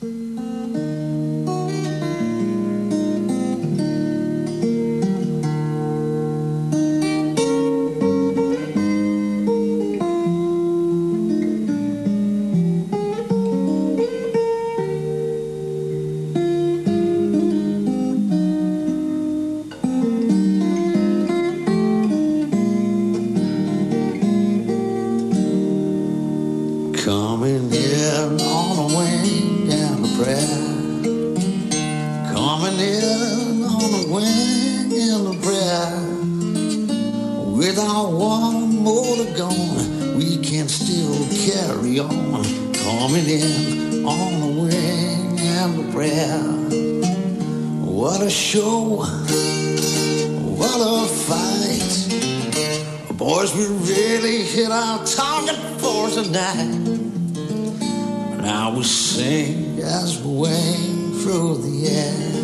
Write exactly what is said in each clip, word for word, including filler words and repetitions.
Coming in on a wing and a prayer. Coming in on a wing and a prayer. Without one more to go, we can still carry on. Coming in on a wing and a prayer. What a show, what a fight. Boys, we really hit our target for tonight. Now we sing as we wing through the air.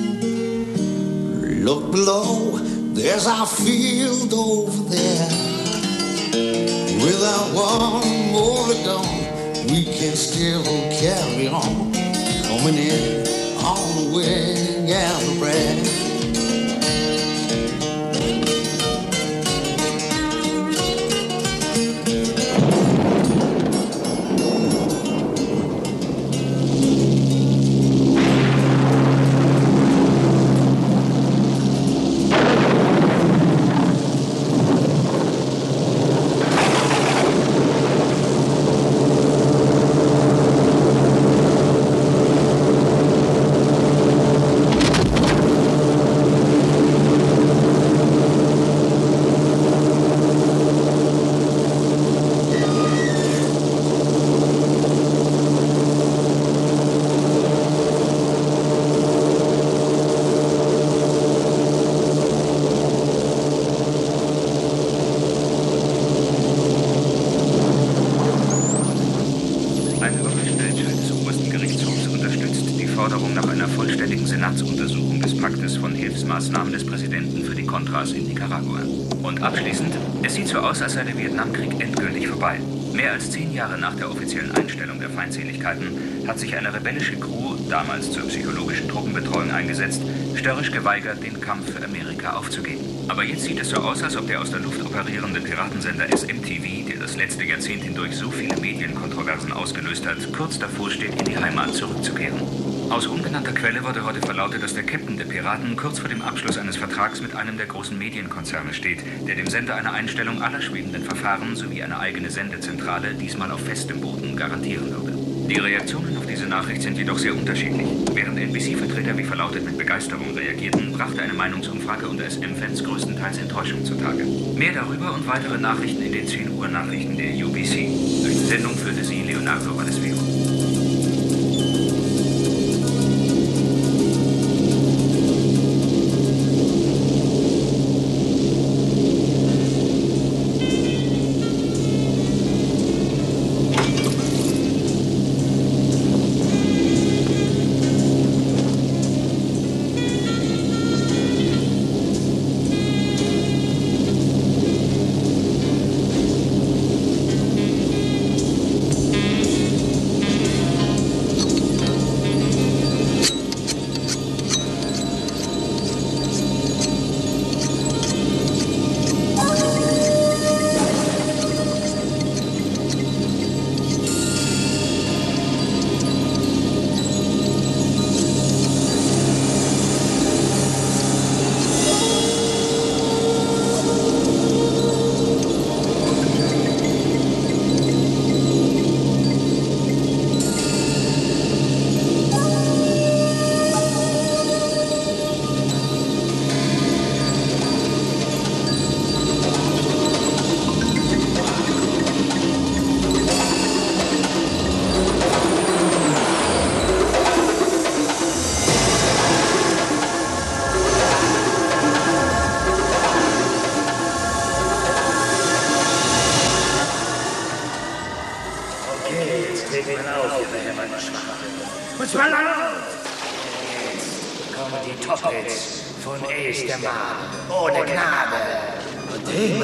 Look below, there's our field over there. Without one more to go, we can still carry on. Coming in on the wing and the breath. Maßnahmen des Präsidenten für die Contras in Nicaragua. Und abschließend, es sieht so aus, als sei der Vietnamkrieg endgültig vorbei. Mehr als zehn Jahre nach der offiziellen Einstellung der Feindseligkeiten hat sich eine rebellische Crew, damals zur psychologischen Truppenbetreuung eingesetzt, störrisch geweigert, den Kampf für Amerika aufzugeben. Aber jetzt sieht es so aus, als ob der aus der Luft operierende Piratensender S M T V, der das letzte Jahrzehnt hindurch so viele Medienkontroversen ausgelöst hat, kurz davor steht, in die Heimat zurückzukehren. Aus ungenannter Quelle wurde heute verlautet, dass der Captain der Piraten kurz vor dem Abschluss eines Vertrags mit einem der großen Medienkonzerne steht, der dem Sender eine Einstellung aller schwebenden Verfahren sowie eine eigene Sendezentrale, diesmal auf festem Boden, garantieren würde. Die Reaktionen auf diese Nachricht sind jedoch sehr unterschiedlich. Während N B C-Vertreter wie verlautet mit Begeisterung reagierten, brachte eine Meinungsumfrage unter S M-Fans größtenteils Enttäuschung zutage. Mehr darüber und weitere Nachrichten in den zehn Uhr Nachrichten der U B C. Durch die Sendung führte sie Leonardo Valdesvero.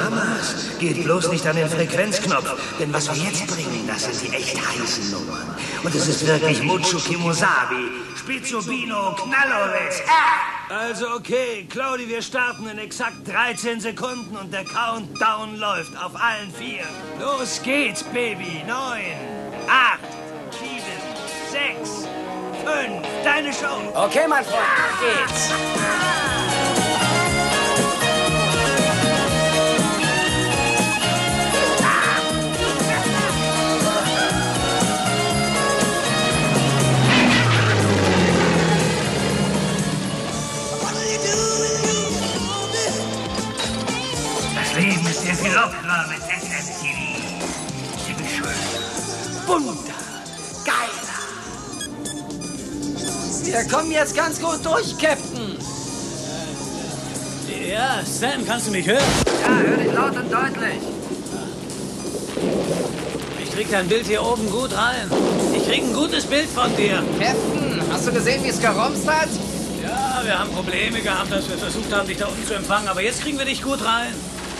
Geht bloß nicht an den Frequenzknopf, denn was wir jetzt bringen, das sind die echt heißen Nummern. Und es ist wirklich Mucho Kimosabi. Spezzo-Bino Knalloritz. Ah! Also okay, Claudi, wir starten in exakt dreizehn Sekunden und der Countdown läuft auf allen vier. Los geht's, Baby. Neun, acht, sieben, sechs, fünf. Deine Show. Okay, mein Freund, auf geht's. Das Leben ist sehr viel lockerer mit S M T V. Ziemlich schön. Bunter. Geiler. Wir kommen jetzt ganz gut durch, Captain. Ja, Sam, kannst du mich hören? Ja, hör dich laut und deutlich. Ich krieg dein Bild hier oben gut rein. Ich krieg ein gutes Bild von dir. Captain, hast du gesehen, wie es gerumst hat? Ja, wir haben Probleme gehabt, als wir versucht haben, dich da unten zu empfangen. Aber jetzt kriegen wir dich gut rein.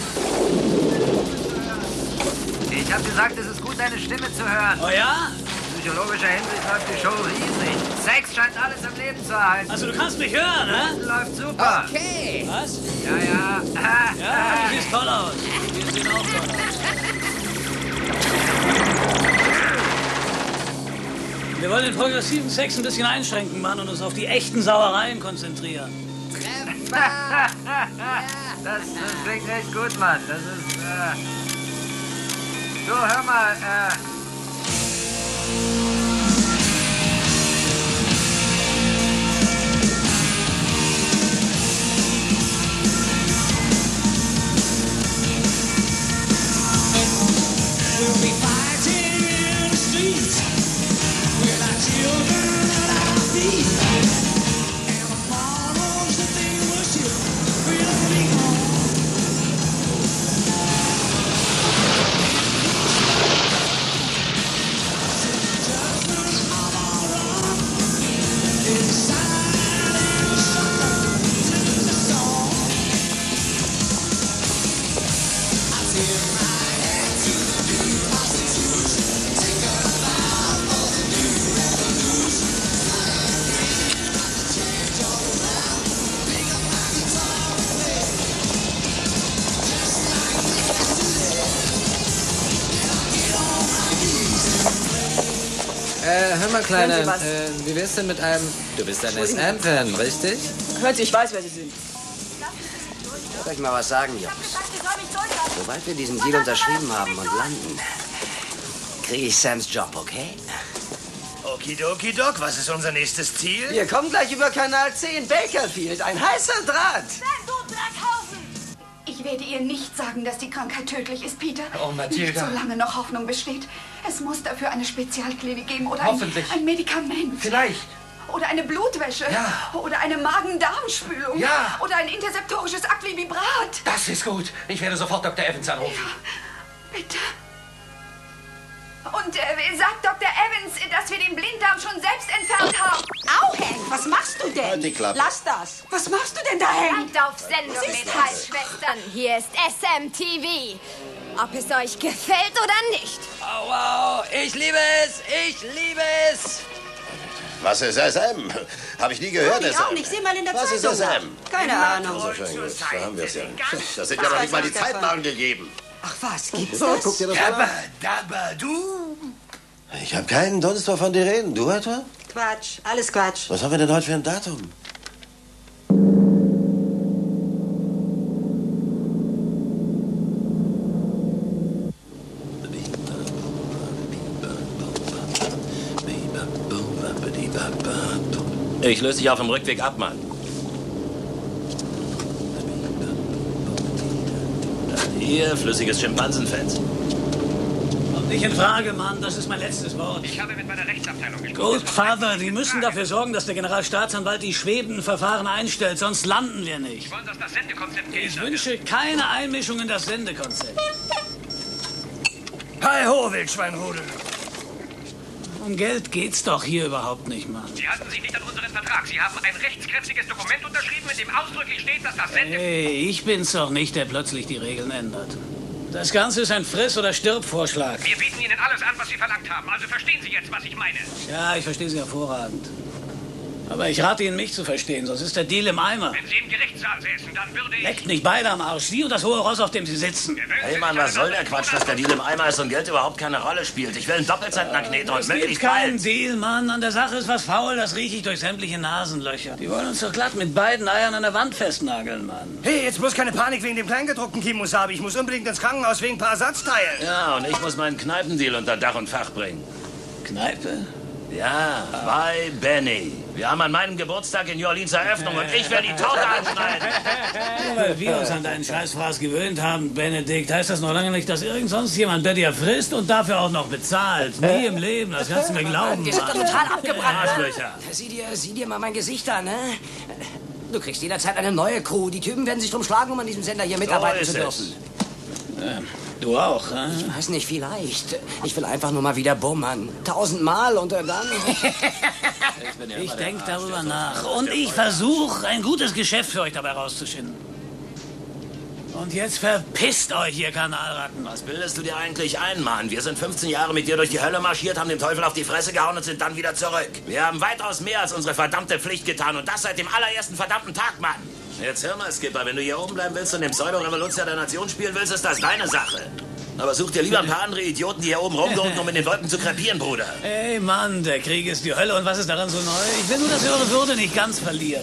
Ich hab gesagt, es ist gut, deine Stimme zu hören. Oh ja? In psychologischer Hinsicht läuft die Show riesig. Sex scheint alles im Leben zu erhalten. Also du kannst mich hören, ne? Läuft super. Okay. Was? Ja, ja. Ja, du siehst toll aus. Wir sehen auch toll aus. Wir wollen den progressiven Sex ein bisschen einschränken, Mann, und uns auf die echten Sauereien konzentrieren. das, das klingt echt gut, Mann. Das ist, äh... So, hör mal, äh... We'll be fighting in the streets with our children at our feet. And tomorrow's the day we'll ship. We'll be home. Judgment of our own. Inside and something to the song. I tip my head to the new constitution. Take a vow for the new revolution. Change all around. Pick up my guitar and play. Just like yesterday. And I get on my knees and pray. Äh, hör mal, Kleine, Hören Sie was? äh, wie wär's denn mit einem... Du bist ein S M-Fan, richtig? Hören Sie, ich weiß, wer Sie sind. Soll ich mal was sagen, Jungs? Sobald wir diesen Deal unterschrieben haben und landen, kriege ich Sams Job, okay? Okidoki Doc, was ist unser nächstes Ziel? Wir kommen gleich über Kanal zehn, Bakerfield, ein heißer Draht. Ich werde ihr nicht sagen, dass die Krankheit tödlich ist, Peter. Oh, Mathilda. Nicht solange noch Hoffnung besteht. Es muss dafür eine Spezialklinik geben oder Hoffentlich. ein, ein Medikament. Vielleicht. Oder eine Blutwäsche. Ja. Oder eine Magen-Darm-Spülung. Ja. Oder ein interseptorisches Aquivibrat. Das ist gut. Ich werde sofort Doktor Evans anrufen. Bitte. Und äh, sagt Doktor Evans, dass wir den Blinddarm schon selbst entfernt haben. Au, Hank, was machst du denn? Halt die Klappe. Lass das. Was machst du denn da, Hank? Seid auf Sendung mit Halbschwestern. Hier ist S M T V. Ob es euch gefällt oder nicht. Oh, wow, ich liebe es, ich liebe es. Was ist S M? Habe ich nie gehört, Ich S M. auch nicht. Seh mal in der Was ist Zeitung S nach. M? Keine Ahnung. So schön gut. Da haben wir es ja. Das sind Was ja noch weiß nicht mal die ich davon? Zeitmarken gegeben. Ach was, gibt's So, das? guck dir das mal Dabba, an. dabba, du. Ich habe keinen Dunst wovon die reden. Du etwa? Quatsch, alles Quatsch. Was haben wir denn heute für ein Datum? Ich löse dich auf dem Rückweg ab, Mann. Hier, flüssiges Schimpansenfett. Kommt nicht in Frage, Mann. Das ist mein letztes Wort. Ich habe mit meiner Rechtsabteilung gesprochen. Gut, Vater, die müssen dafür sorgen, dass der Generalstaatsanwalt die Schwedenverfahren einstellt, sonst landen wir nicht. Sie wollen, dass das Sendekonzept geändert Ich wünsche keine Einmischung in das Sendekonzept. Hi ho, Wildschweinrudel. Um Geld geht's doch hier überhaupt nicht, Mann. Sie halten sich nicht an unseren Vertrag. Sie haben ein rechtskräftiges Dokument unterschrieben, in dem ausdrücklich steht, dass das Sende... Hey, ich bin's doch nicht, der plötzlich die Regeln ändert. Das Ganze ist ein Friss- oder Stirb-Vorschlag. Wir bieten Ihnen alles an, was Sie verlangt haben. Also verstehen Sie jetzt, was ich meine. Ja, ich verstehe Sie hervorragend. Aber ich rate Ihnen, mich zu verstehen, sonst ist der Deal im Eimer. Wenn Sie im Gerichtssaal säßen, dann würde ich... Leckt nicht beide am Arsch, Sie und das hohe Ross, auf dem Sie sitzen. Hey Mann, was soll der Quatsch, dass der Deal im Eimer ist und Geld überhaupt keine Rolle spielt? Ich will einen Doppelzentner kneten und Es gibt möglichst keinen bald. Deal, Mann. An der Sache ist was faul, das rieche ich durch sämtliche Nasenlöcher. Die wollen uns doch glatt mit beiden Eiern an der Wand festnageln, Mann. Hey, jetzt bloß keine Panik wegen dem Kleingedruckten, Kimosabe. Ich muss unbedingt ins Krankenhaus wegen ein paar Ersatzteilen. Ja, und ich muss meinen Kneipendeal unter Dach und Fach bringen. Kneipe? Ja, bei Benny. Wir haben an meinem Geburtstag in New Orleans Eröffnung und ich werde die Torte anschneiden. Nur weil wir uns an deinen Scheißfraß gewöhnt haben, Benedikt, heißt das noch lange nicht, dass irgend sonst jemand bei dir frisst und dafür auch noch bezahlt. Nie im Leben, das kannst du mir glauben. Wir sind doch total abgebrannt. Arschlöcher. Sieh dir, sieh dir mal mein Gesicht an, ne? Du kriegst jederzeit eine neue Crew. Die Typen werden sich drum schlagen, um an diesem Sender hier mitarbeiten ist zu dürfen. Ja, du auch, hä? Ich weiß nicht, vielleicht. Ich will einfach nur mal wieder bummern. Tausendmal und dann... Ich denke darüber nach. Und ich versuche, ein gutes Geschäft für euch dabei rauszuschinden. Und jetzt verpisst euch, ihr Kanalratten. Was bildest du dir eigentlich ein, Mann? Wir sind fünfzehn Jahre mit dir durch die Hölle marschiert, haben dem Teufel auf die Fresse gehauen und sind dann wieder zurück. Wir haben weitaus mehr als unsere verdammte Pflicht getan und das seit dem allerersten verdammten Tag, Mann. Jetzt hör mal, Skipper, wenn du hier oben bleiben willst und den Pseudo-Revolution der Nation spielen willst, ist das deine Sache. Aber such dir lieber ein paar andere Idioten, die hier oben rumgurken, um in den Wolken zu krepieren, Bruder. Ey, Mann, der Krieg ist die Hölle und was ist daran so neu? Ich will nur, dass ihr eure Würde nicht ganz verliert.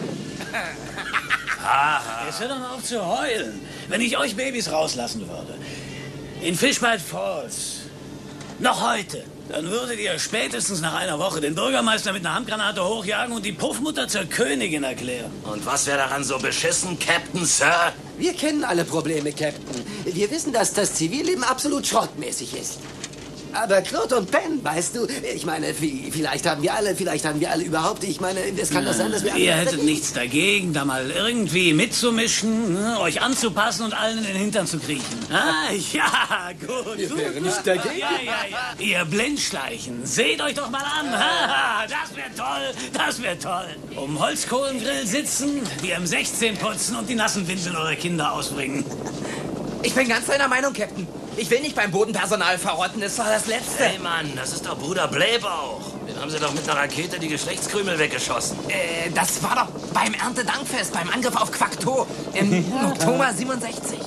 Jetzt hört doch mal auf zu heulen. Wenn ich euch Babys rauslassen würde, in Fishbite Falls, noch heute, dann würdet ihr spätestens nach einer Woche den Bürgermeister mit einer Handgranate hochjagen und die Puffmutter zur Königin erklären. Und was wäre daran so beschissen, Captain Sir? Wir kennen alle Probleme, Captain. Wir wissen, dass das Zivilleben absolut schrottmäßig ist. Aber Claude und Ben, weißt du, ich meine, vielleicht haben wir alle, vielleicht haben wir alle überhaupt, ich meine, es kann doch sein, dass wir... Ihr hättet nichts dagegen, da mal irgendwie mitzumischen, ne, euch anzupassen und allen in den Hintern zu kriechen. Ah, ja, gut. Wir gut, wären nicht gut. dagegen. Ja, ja, ja. Ihr Blindschleichen, seht euch doch mal an. Ha, das wäre toll, das wäre toll. Um Holzkohlengrill sitzen, die M sechzehn putzen und die nassen Windeln eurer Kinder ausbringen. Ich bin ganz deiner Meinung, Captain. Ich will nicht beim Bodenpersonal verrotten, das war das Letzte. Hey Mann, das ist doch Bruder Blähbauch. Den haben sie doch mit einer Rakete die Geschlechtskrümel weggeschossen. Äh, das war doch beim Erntedankfest, beim Angriff auf Quakto im Oktober siebenundsechzig.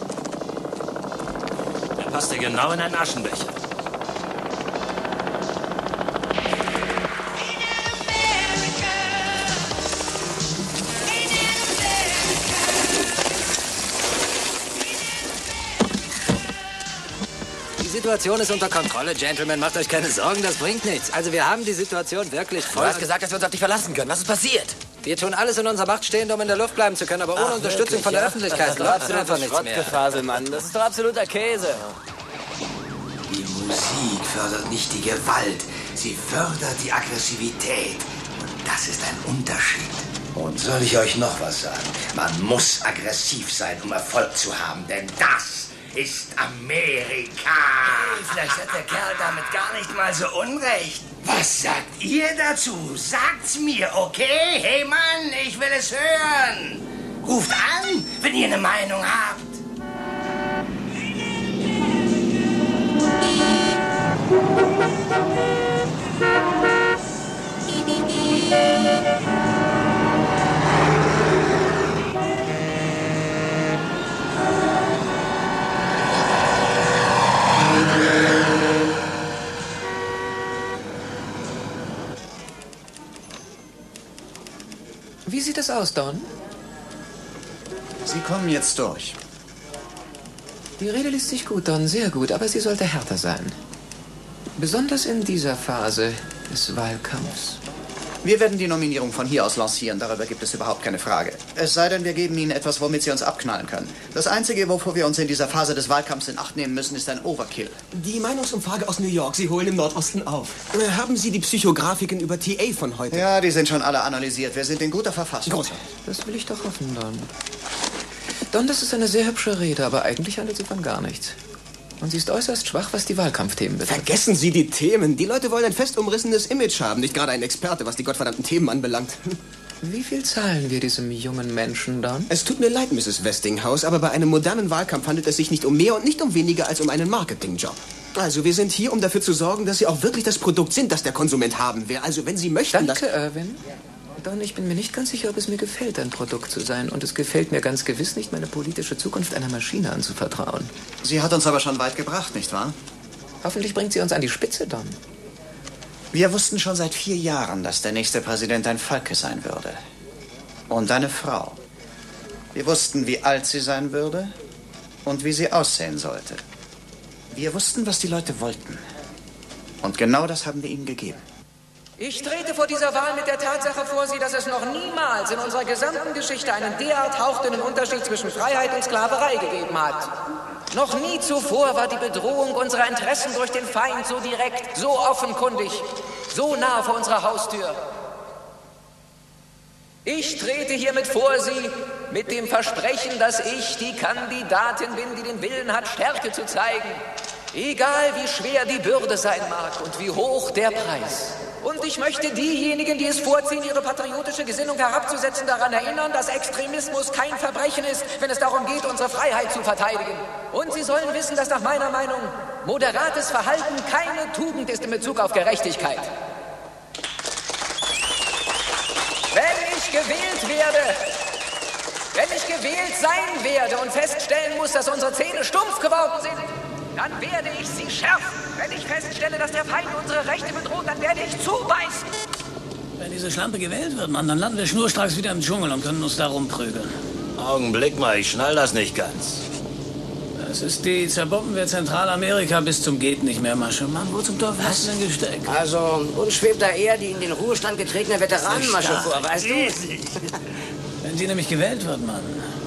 Der passt dir genau in einen Aschenbecher. Die Situation ist unter Kontrolle, Gentlemen. Macht euch keine Sorgen, das bringt nichts. Also wir haben die Situation wirklich voll... Du hast gesagt, dass wir uns auf dich verlassen können. Was ist passiert? Wir tun alles in unserer Macht Stehende, um in der Luft bleiben zu können, aber ohne Ach, Unterstützung wirklich, von der ja? Öffentlichkeit läuft einfach nichts mehr. Schrottgefasel, Mann. Das ist doch absoluter Käse. Die Musik fördert nicht die Gewalt, sie fördert die Aggressivität. Und das ist ein Unterschied. Und soll ich euch noch was sagen? Man muss aggressiv sein, um Erfolg zu haben, denn das ist Amerika. Hey, vielleicht hat der Kerl damit gar nicht mal so unrecht. Was sagt ihr dazu? Sagt's mir, okay? Hey Mann, ich will es hören. Ruft an, wenn ihr eine Meinung habt. Wie sieht es aus, Don? Sie kommen jetzt durch. Die Rede liest sich gut, Don, sehr gut, aber sie sollte härter sein. Besonders in dieser Phase des Wahlkampfs. Wir werden die Nominierung von hier aus lancieren, darüber gibt es überhaupt keine Frage. Es sei denn, wir geben Ihnen etwas, womit Sie uns abknallen können. Das Einzige, wovor wir uns in dieser Phase des Wahlkampfs in Acht nehmen müssen, ist ein Overkill. Die Meinungsumfrage aus New York, Sie holen im Nordosten auf. Äh, Haben Sie die Psychografiken über T A von heute? Ja, die sind schon alle analysiert. Wir sind in guter Verfassung. Großartig. Das will ich doch hoffen, Don. Don, das ist eine sehr hübsche Rede, aber eigentlich handelt sie von gar nichts. Und sie ist äußerst schwach, was die Wahlkampfthemen betrifft. Vergessen Sie die Themen. Die Leute wollen ein fest umrissenes Image haben, nicht gerade ein Experte, was die gottverdammten Themen anbelangt. Wie viel zahlen wir diesem jungen Menschen dann? Es tut mir leid, Misses Westinghouse, aber bei einem modernen Wahlkampf handelt es sich nicht um mehr und nicht um weniger als um einen Marketingjob. Also, wir sind hier, um dafür zu sorgen, dass Sie auch wirklich das Produkt sind, das der Konsument haben will. Also, wenn Sie möchten, Danke, Irwin. Don, ich bin mir nicht ganz sicher, ob es mir gefällt, ein Produkt zu sein. Und es gefällt mir ganz gewiss nicht, meine politische Zukunft einer Maschine anzuvertrauen. Sie hat uns aber schon weit gebracht, nicht wahr? Hoffentlich bringt sie uns an die Spitze, Don. Wir wussten schon seit vier Jahren, dass der nächste Präsident ein Falke sein würde. Und eine Frau. Wir wussten, wie alt sie sein würde und wie sie aussehen sollte. Wir wussten, was die Leute wollten. Und genau das haben wir ihnen gegeben. Ich trete vor dieser Wahl mit der Tatsache vor Sie, dass es noch niemals in unserer gesamten Geschichte einen derart hauchdünnen Unterschied zwischen Freiheit und Sklaverei gegeben hat. Noch nie zuvor war die Bedrohung unserer Interessen durch den Feind so direkt, so offenkundig, so nah vor unserer Haustür. Ich trete hiermit vor Sie mit dem Versprechen, dass ich die Kandidatin bin, die den Willen hat, Stärke zu zeigen. Egal wie schwer die Bürde sein mag und wie hoch der Preis. Und ich möchte diejenigen, die es vorziehen, ihre patriotische Gesinnung herabzusetzen, daran erinnern, dass Extremismus kein Verbrechen ist, wenn es darum geht, unsere Freiheit zu verteidigen. Und sie sollen wissen, dass nach meiner Meinung moderates Verhalten keine Tugend ist in Bezug auf Gerechtigkeit. Wenn ich gewählt werde, wenn ich gewählt sein werde und feststellen muss, dass unsere Zähne stumpf geworden sind, dann werde ich sie schärfen. Wenn ich feststelle, dass der Feind unsere Rechte bedroht, dann werde ich zubeißen. Wenn diese Schlampe gewählt wird, Mann, dann landen wir schnurstracks wieder im Dschungel und können uns da rumprügeln. Augenblick mal, ich schnall das nicht ganz. Das ist die, zerbomben wir Zentralamerika bis zum geht nicht mehr, Masche. Mann, wo zum Teufel hast du denn gesteckt? Also, uns schwebt da eher die in den Ruhestand getretene Veteranenmasche vor, weißt du? Wenn sie nämlich gewählt wird, Mann,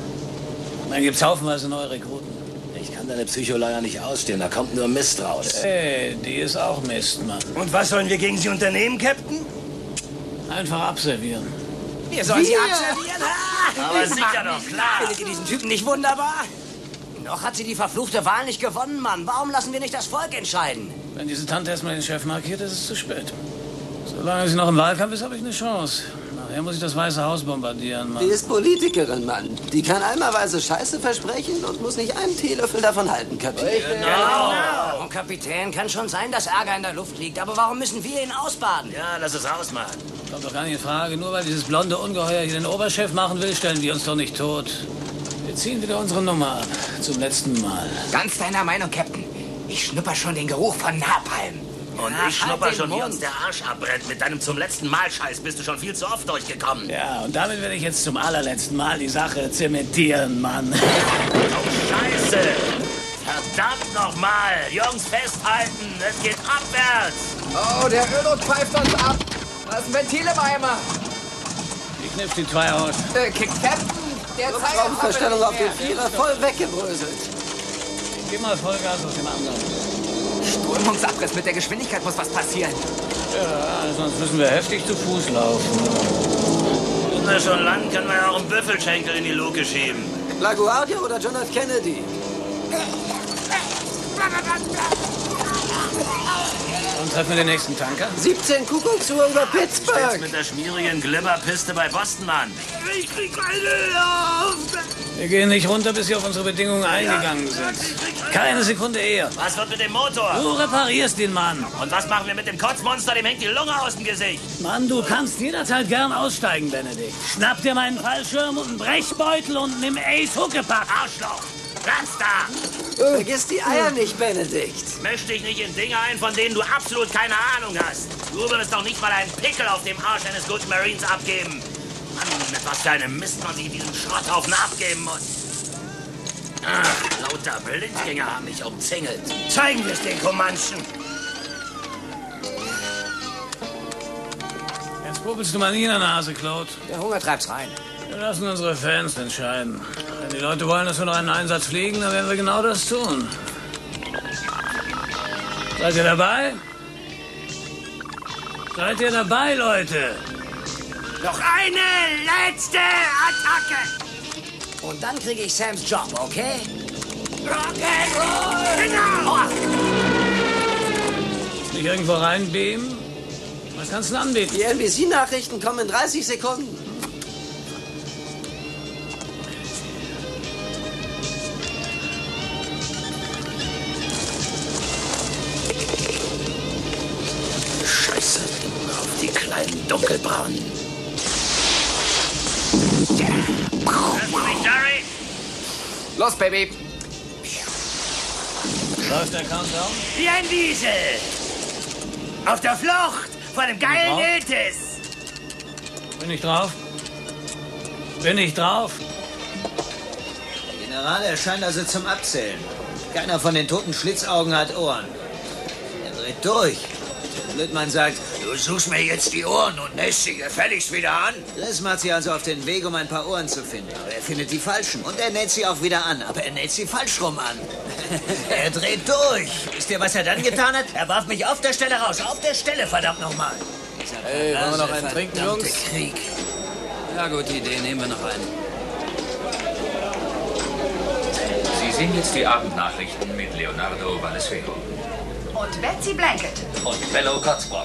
dann gibt's haufenweise neue Rekruten. Ich kann deine Psycholeier nicht ausstehen, da kommt nur Mist raus. Ey, die ist auch Mist, Mann. Und was sollen wir gegen sie unternehmen, Captain? Einfach abservieren. Wir sollen sie abservieren? Aber sicher doch, klar. Findet ihr diesen Typen nicht wunderbar? Noch hat sie die verfluchte Wahl nicht gewonnen, Mann. Warum lassen wir nicht das Volk entscheiden? Wenn diese Tante erstmal den Chef markiert, ist es zu spät. Solange sie noch im Wahlkampf ist, habe ich eine Chance. Nachher muss ich das Weiße Haus bombardieren, Mann. Die ist Politikerin, Mann. Die kann einmalweise Scheiße versprechen und muss nicht einen Teelöffel davon halten, Kapitän. Genau. Und Kapitän, kann schon sein, dass Ärger in der Luft liegt. Aber warum müssen wir ihn ausbaden? Ja, lass es ausmachen. Kommt doch gar nicht in Frage. Nur weil dieses blonde Ungeheuer hier den Oberchef machen will, stellen wir uns doch nicht tot. Wir ziehen wieder unsere Nummer ab. Zum letzten Mal. Ganz deiner Meinung, Captain. Ich schnupper schon den Geruch von Napalm. Und Ach, ich schnupper halt den schon, wie Mund. uns der Arsch abbrennt. Mit deinem zum letzten Mal Scheiß bist du schon viel zu oft durchgekommen. Ja, und damit werde ich jetzt zum allerletzten Mal die Sache zementieren, Mann. Oh, Scheiße! Verdammt nochmal! Jungs, festhalten! Es geht abwärts! Oh, der Ölot pfeift uns ab. Da ist ein Ventil im Eimer. Ich knips die zwei aus. Äh, Captain, der Raumverstellung auf den Vierer voll weggebröselt. Gib mal Vollgas auf dem anderen. Strömungsabriss mit der Geschwindigkeit muss was passieren. Ja, sonst müssen wir heftig zu Fuß laufen. Wenn wir schon lang, können wir ja auch einen Büffelschenkel in die Luke schieben. LaGuardia oder John F. Kennedy? Und treffen wir den nächsten Tanker? siebzehn Kuckucksuhr über Pittsburgh. Jetzt mit der schmierigen Glimmerpiste bei Boston, Mann. Ich krieg keine Luft. Wir gehen nicht runter, bis Sie auf unsere Bedingungen eingegangen sind. Keine Sekunde eher. Was wird mit dem Motor? Du reparierst den Mann. Und was machen wir mit dem Kotzmonster? Dem hängt die Lunge aus dem Gesicht. Mann, du kannst jederzeit gern aussteigen, Benedikt. Schnapp dir meinen Fallschirm und einen Brechbeutel und nimm Ace Huckepack. Arschloch! Platz da! Vergiss die Eier nicht, Benedikt. Misch dich nicht in Dinge ein, von denen du absolut keine Ahnung hast. Du würdest doch nicht mal einen Pickel auf dem Arsch eines guten Marines abgeben. Mann, mit was für einem Mist man sich in diesem Schrotthaufen abgeben muss. Ach, lauter Blindgänger haben mich umzingelt. Zeigen wir es den Comanchen. Jetzt popelst du mal nie in der Nase, Claude. Der Hunger treibt's rein. Wir lassen unsere Fans entscheiden. Wenn die Leute wollen, dass wir noch einen Einsatz fliegen, dann werden wir genau das tun. Seid ihr dabei? Seid ihr dabei, Leute? Noch eine letzte Attacke. Und dann kriege ich Sams Job, okay? Okay. Genau. Nicht irgendwo reinbeamen? Was kannst du denn anbieten? Die N B C-Nachrichten kommen in dreißig Sekunden. Los, Baby. Läuft der Countdown? Wie ein Wiesel. Auf der Flucht vor dem geilen Iltis. Bin ich drauf? Bin ich drauf? Der General erscheint also zum Abzählen. Keiner von den toten Schlitzaugen hat Ohren. Er dreht durch. Der Blödmann sagt, Du suchst mir jetzt die Ohren und nässt sie gefälligst wieder an? Chris macht sich also auf den Weg, um ein paar Ohren zu finden. Aber er findet die falschen. Und er näht sie auch wieder an. Aber er näht sie falsch rum an. Er dreht durch. Wisst ihr, was er dann getan hat? Er warf mich auf der Stelle raus. Auf der Stelle, verdammt nochmal. Hey, wollen wir noch einen trinken, Jungs? Krieg. Ja, gute Idee. Nehmen wir noch einen. Sie sehen jetzt die Abendnachrichten mit Leonardo Valesvero. Und Betsy Blanket. Und Bello Kotzbrock.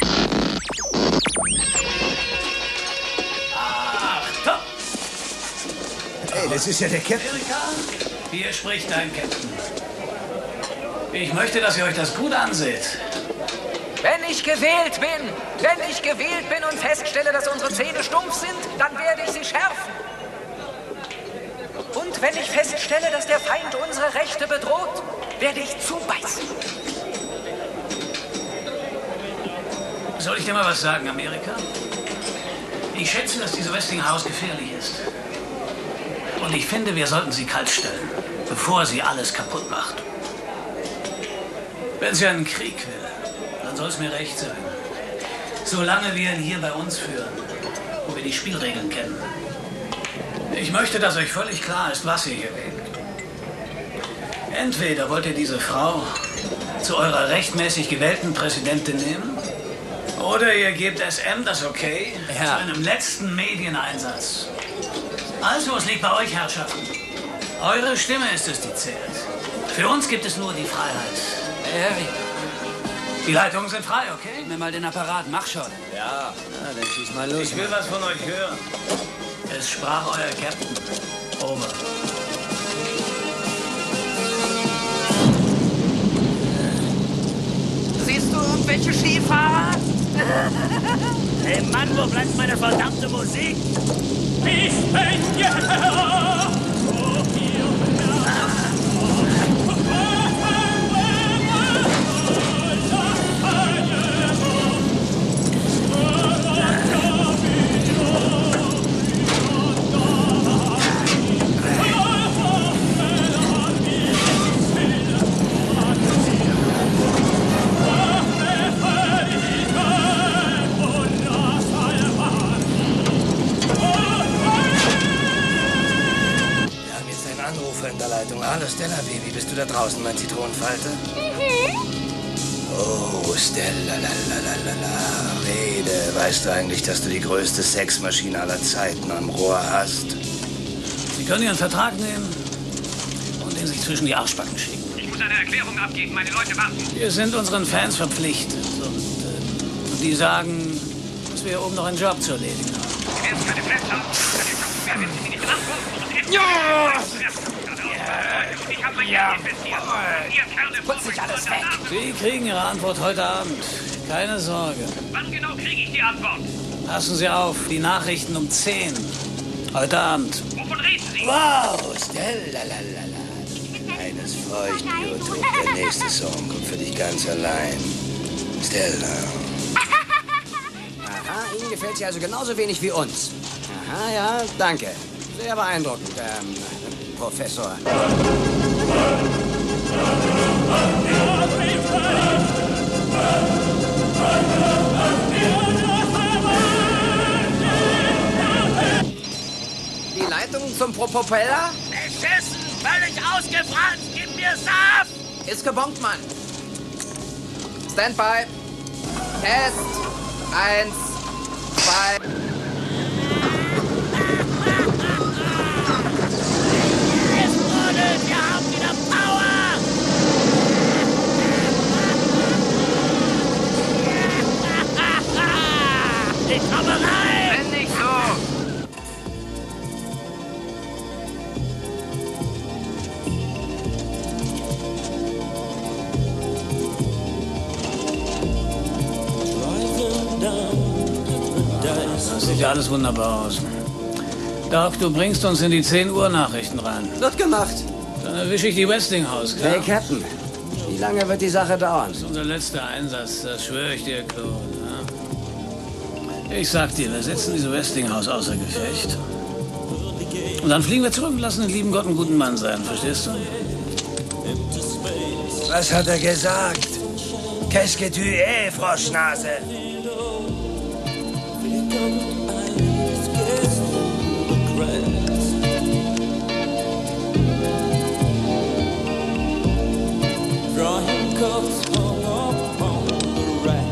Achtung! Hey, das ist ja der Captain. Amerika, hier spricht dein Captain. Ich möchte, dass ihr euch das gut anseht. Wenn ich gewählt bin, wenn ich gewählt bin und feststelle, dass unsere Zähne stumpf sind, dann werde ich sie schärfen. Und wenn ich feststelle, dass der Feind unsere Rechte bedroht, werde ich zubeißen. Soll ich dir mal was sagen, Amerika? Ich schätze, dass diese Westinghouse gefährlich ist. Und ich finde, wir sollten sie kalt stellen, bevor sie alles kaputt macht. Wenn sie einen Krieg will, dann soll es mir recht sein. Solange wir ihn hier bei uns führen, wo wir die Spielregeln kennen. Ich möchte, dass euch völlig klar ist, was ihr hier wählt. Entweder wollt ihr diese Frau zu eurer rechtmäßig gewählten Präsidentin nehmen, oder ihr gebt S M das Okay Ja. zu einem letzten Medieneinsatz. Also, es liegt bei euch, Herrschaften. Eure Stimme ist es, die zählt. Für uns gibt es nur die Freiheit. Hey, Harry. Die Leitungen sind frei, okay? Gib mir mal den Apparat. Mach schon. Ja, na, dann schieß mal los. Ich will was von euch hören. Es sprach euer Captain. Over. Siehst du irgendwelche Skifahrer? Hey Mann, wo bleibt meine verdammte Musik? Ich bin ja. Hallo Stella, Baby, bist du da draußen, mein Zitronenfalter? Oh, Stella, la la la la la, rede. Weißt du eigentlich, dass du die größte Sexmaschine aller Zeiten am Rohr hast? Sie können Ihren Vertrag nehmen und ihn sich zwischen die Arschbacken schieben. Ich muss eine Erklärung abgeben, meine Leute warten. Wir sind unseren Fans verpflichtet. Und, äh, und die sagen, dass wir hier oben noch einen Job zu erledigen haben. Sie werden keine Fans haben. Dann wenn Sie nicht antworten. Ja! Ich habe mein Geld investiert. Ihr Kerle Putz sich alles weg. Sie kriegen Ihre Antwort heute Abend. Keine Sorge. Wann genau kriege ich die Antwort? Passen Sie auf, die Nachrichten um zehn. Heute Abend. Wovon reden Sie? Wow, Stella, la la la. Eines feucht, Biotop. Der nächste Song kommt für dich ganz allein. Stella. Aha, Ihnen gefällt sie also genauso wenig wie uns. Aha, ja, danke. Sehr beeindruckend, ähm, Professor. Die Leitung zum Pro Propeller? Beschissen, völlig ausgebrannt. Gib mir Saft. Ist gebongt, Mann. Standby. Test. Eins, zwei. Es brodelt, wir haben wieder Power. Ich komme rein. Wenn nicht so. Das sieht ja alles wunderbar aus. Doc, du bringst uns in die zehn Uhr Nachrichten rein. Wird gemacht. Dann erwische ich die Westinghouse, klar? Hey, Captain. Wie lange wird die Sache dauern? Das ist unser letzter Einsatz, das schwöre ich dir, Claude. Ja? Ich sag dir, wir setzen diese Westinghouse außer Gefecht. Und dann fliegen wir zurück und lassen den lieben Gott einen guten Mann sein, verstehst du? Was hat er gesagt? Qu'est-ce que tu es, Froschnase? Drawing cups hung upon the rack.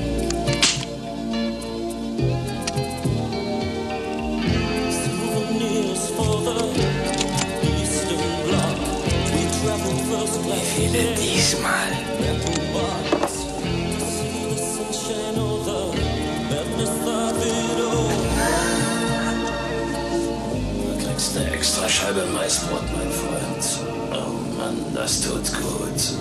Souvenirs for the Eastern Bloc. We traveled first class. Wie viele diesmal? Du kriegst eine extra Scheibe Maisbrot, mein Freund. Oh Mann, das tut gut.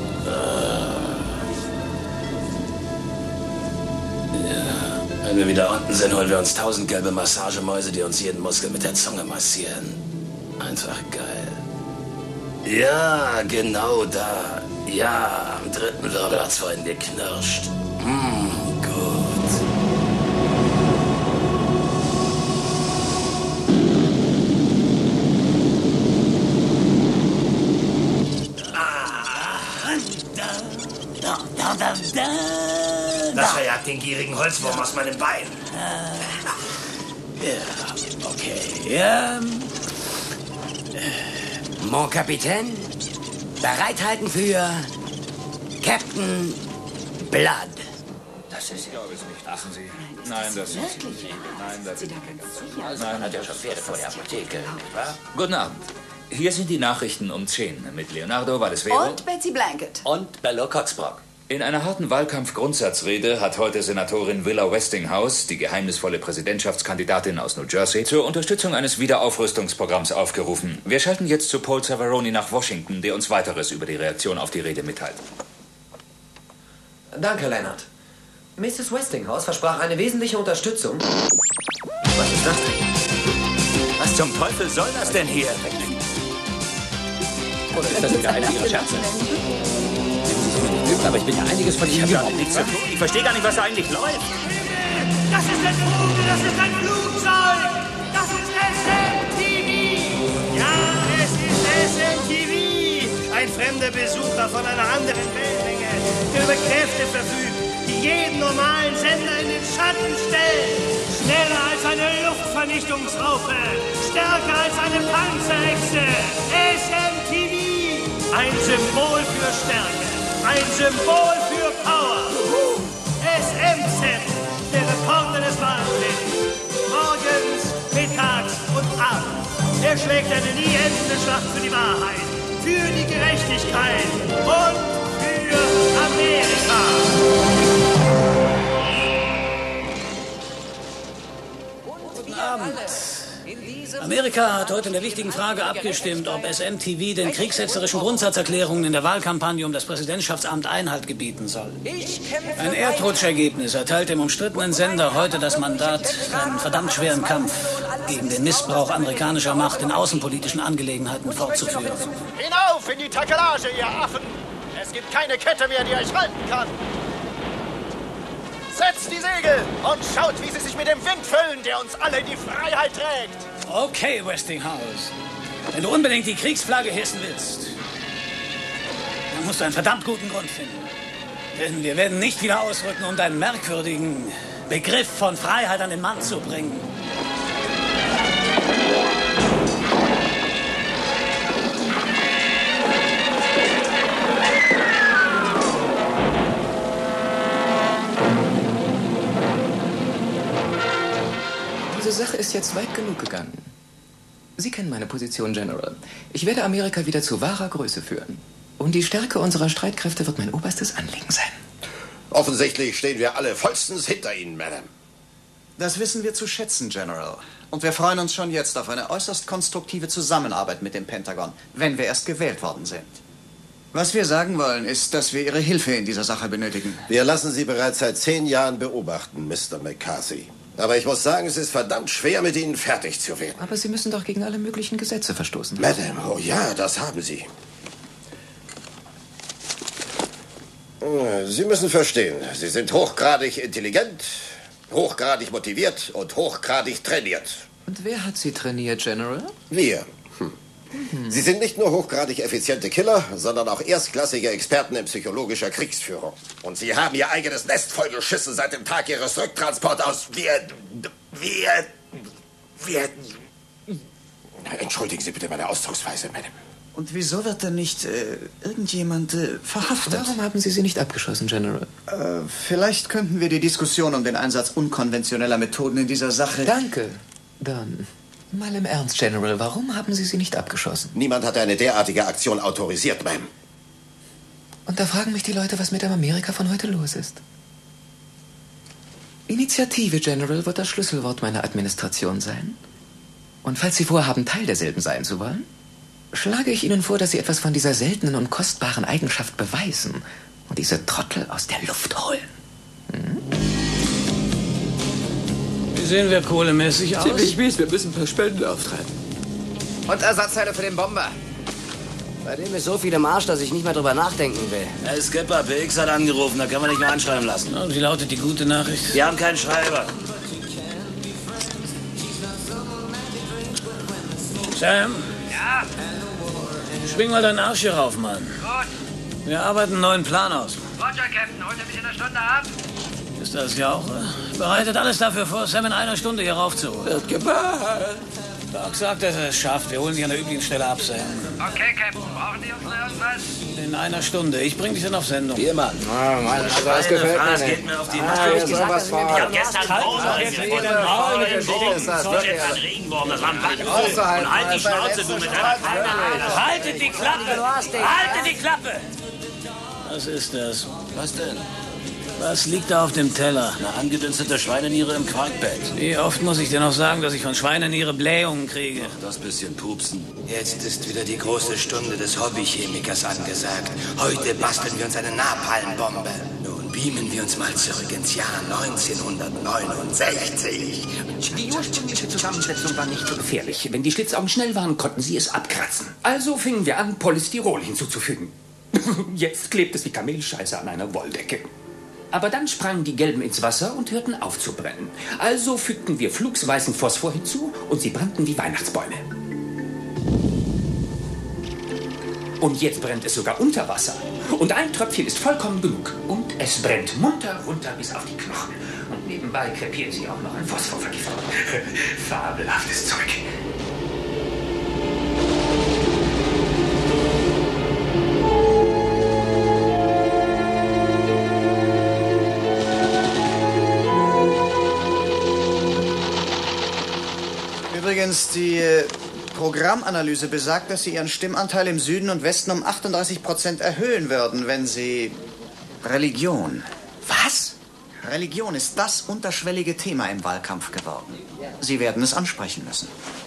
Ja, wenn wir wieder unten sind, holen wir uns tausend gelbe Massagemäuse, die uns jeden Muskel mit der Zunge massieren. Einfach geil. Ja, genau da. Ja, am dritten Wirbel hat's vorhin geknirscht. Hm, gut. Das verjagt den gierigen Holzwurm aus meinem Bein. Ja, okay. Ja. Mon Capitaine, bereithalten für Captain Blood. Das ist... Ich glaube es nicht, wissen Sie. Nein, das ist nicht. Nein, das ist nicht. Nein, hat ja schon Pferde vor der Apotheke, nicht wahr? Guten Abend. Hier sind die Nachrichten um zehn mit Leonardo Valdesvero Und Betsy Blanket. und Bello Coxbrock. In einer harten Wahlkampf-Grundsatzrede hat heute Senatorin Willa Westinghouse, die geheimnisvolle Präsidentschaftskandidatin aus New Jersey, zur Unterstützung eines Wiederaufrüstungsprogramms aufgerufen. Wir schalten jetzt zu Paul Savaroni nach Washington, der uns Weiteres über die Reaktion auf die Rede mitteilt. Danke, Leonard. Missus Westinghouse versprach eine wesentliche Unterstützung. Was ist das denn? Was zum Teufel soll das denn hier? Oder ist das wieder einer Ihrer Scherze? Aber ich bin ja einiges von Ihnen Ich nichts zu tun. Ich verstehe gar nicht, was da eigentlich läuft. Das ist ein Vogel, das ist ein Flugzeug. Das ist S M T V. Ja, es ist S M T V. Ein fremder Besucher von einer anderen Weltlänge, der über Kräfte verfügt, die jeden normalen Sender in den Schatten stellen. Schneller als eine Luftvernichtungsraupe. Stärker als eine Panzerechse. S M T V. Ein Symbol für Stärke. Ein Symbol für Power. S M Z, der Reporter des Wahlplens. Morgens, mittags und abends. Er schlägt eine nie endende Schlacht für die Wahrheit, für die Gerechtigkeit und für Amerika. Guten Abend. Amerika hat heute in der wichtigen Frage abgestimmt, ob S M T V den kriegshetzerischen Grundsatzerklärungen in der Wahlkampagne um das Präsidentschaftsamt Einhalt gebieten soll. Ein Erdrutschergebnis erteilt dem umstrittenen Sender heute das Mandat, einen verdammt schweren Kampf gegen den Missbrauch amerikanischer Macht in außenpolitischen Angelegenheiten fortzuführen. Hinauf in die Takelage, ihr Affen! Es gibt keine Kette mehr, die euch halten kann. Setzt die Segel und schaut, wie sie sich mit dem Wind füllen, der uns alle in die Freiheit trägt. Okay, Westinghouse. Wenn du unbedingt die Kriegsflagge hissen willst, dann musst du einen verdammt guten Grund finden. Denn wir werden nicht wieder ausrücken, um deinen merkwürdigen Begriff von Freiheit an den Mann zu bringen. Diese Sache ist jetzt weit genug gegangen. Sie kennen meine Position, General. Ich werde Amerika wieder zu wahrer Größe führen. Und die Stärke unserer Streitkräfte wird mein oberstes Anliegen sein. Offensichtlich stehen wir alle vollstens hinter Ihnen, Madame. Das wissen wir zu schätzen, General. Und wir freuen uns schon jetzt auf eine äußerst konstruktive Zusammenarbeit mit dem Pentagon, wenn wir erst gewählt worden sind. Was wir sagen wollen, ist, dass wir Ihre Hilfe in dieser Sache benötigen. Wir lassen Sie bereits seit zehn Jahren beobachten, Mister McCarthy. Aber ich muss sagen, es ist verdammt schwer, mit Ihnen fertig zu werden. Aber Sie müssen doch gegen alle möglichen Gesetze verstoßen. Madame, oh ja, das haben Sie. Sie müssen verstehen, Sie sind hochgradig intelligent, hochgradig motiviert und hochgradig trainiert. Und wer hat Sie trainiert, General? Wir. Hm. Sie sind nicht nur hochgradig effiziente Killer, sondern auch erstklassige Experten in psychologischer Kriegsführung. Und Sie haben Ihr eigenes Nest vollgeschissen seit dem Tag Ihres Rücktransports aus Wir... Wir... Wir... Entschuldigen Sie bitte meine Ausdrucksweise, Madame. Und wieso wird denn nicht äh, irgendjemand äh, verhaftet? Warum haben Sie sie nicht abgeschossen, General? Äh, vielleicht könnten wir die Diskussion um den Einsatz unkonventioneller Methoden in dieser Sache... Danke. Dann, mal im Ernst, General, warum haben Sie sie nicht abgeschossen? Niemand hat eine derartige Aktion autorisiert, Ma'am. Und da fragen mich die Leute, was mit dem Amerika von heute los ist. Initiative, General, wird das Schlüsselwort meiner Administration sein. Und falls Sie vorhaben, Teil derselben sein zu wollen, schlage ich Ihnen vor, dass Sie etwas von dieser seltenen und kostbaren Eigenschaft beweisen und diese Trottel aus der Luft holen. Hm? Wie sehen wir kohlemäßig aus? Ziemlich mies, wir müssen ein paar Spenden auftreiben. Und Ersatzteile für den Bomber. Bei dem ist so viel im Arsch, dass ich nicht mehr drüber nachdenken will. Herr Skipper, P X hat angerufen, da können wir nicht mehr anschreiben lassen. Und wie lautet die gute Nachricht? Wir haben keinen Schreiber. Sam? Ja? Schwing mal deinen Arsch hier rauf, Mann. Gut. Wir arbeiten einen neuen Plan aus. Roger, Captain. Holt er mich in einer Stunde ab? Ist das ja auch? Äh, bereitet alles dafür vor, Sam in einer Stunde hier raufzuholen. Wird gemacht. Doc sagt, dass er es schafft. Wir holen dich an der üblichen Stelle ab, Sam. Okay, Captain. Brauchen die uns noch irgendwas? In einer Stunde. Ich bring dich dann auf Sendung. Hier, Mann. Ah, Mann, also das gefällt mir nicht. Geht mir auf die ah, Maske. ja, sowas Ich hab gestern Baum mit dem Regenwurm. Das war ein Backenfull. Und halt die Schnauze, du mit deiner Kleine. Haltet die Klappe! Haltet die Klappe! Was ist das? Was denn? Was liegt da auf dem Teller? Eine angedünstete Schweineniere im Quarkbett. Wie oft muss ich dir noch sagen, dass ich von Schweineniere Blähungen kriege? Das bisschen Pupsen. Jetzt ist wieder die große Stunde des Hobbychemikers angesagt. Heute basteln wir uns eine Napalmbombe. Nun beamen wir uns mal zurück ins Jahr neunzehnhundertneunundsechzig. Die ursprüngliche Zusammensetzung war nicht so gefährlich. Wenn die Schlitzaugen schnell waren, konnten sie es abkratzen. Also fingen wir an, Polystyrol hinzuzufügen. Jetzt klebt es wie Kamelscheiße an einer Wolldecke. Aber dann sprangen die Gelben ins Wasser und hörten auf zu brennen. Also fügten wir flugsweißen Phosphor hinzu und sie brannten wie Weihnachtsbäume. Und jetzt brennt es sogar unter Wasser. Und ein Tröpfchen ist vollkommen genug. Und es brennt munter runter bis auf die Knochen. Und nebenbei krepieren sie auch noch an Phosphorvergiftung. Fabelhaftes Zeug. Übrigens, die äh, Programmanalyse besagt, dass Sie Ihren Stimmanteil im Süden und Westen um achtunddreißig Prozent erhöhen würden, wenn Sie... Religion. Was? Religion ist das unterschwellige Thema im Wahlkampf geworden. Sie werden es ansprechen müssen.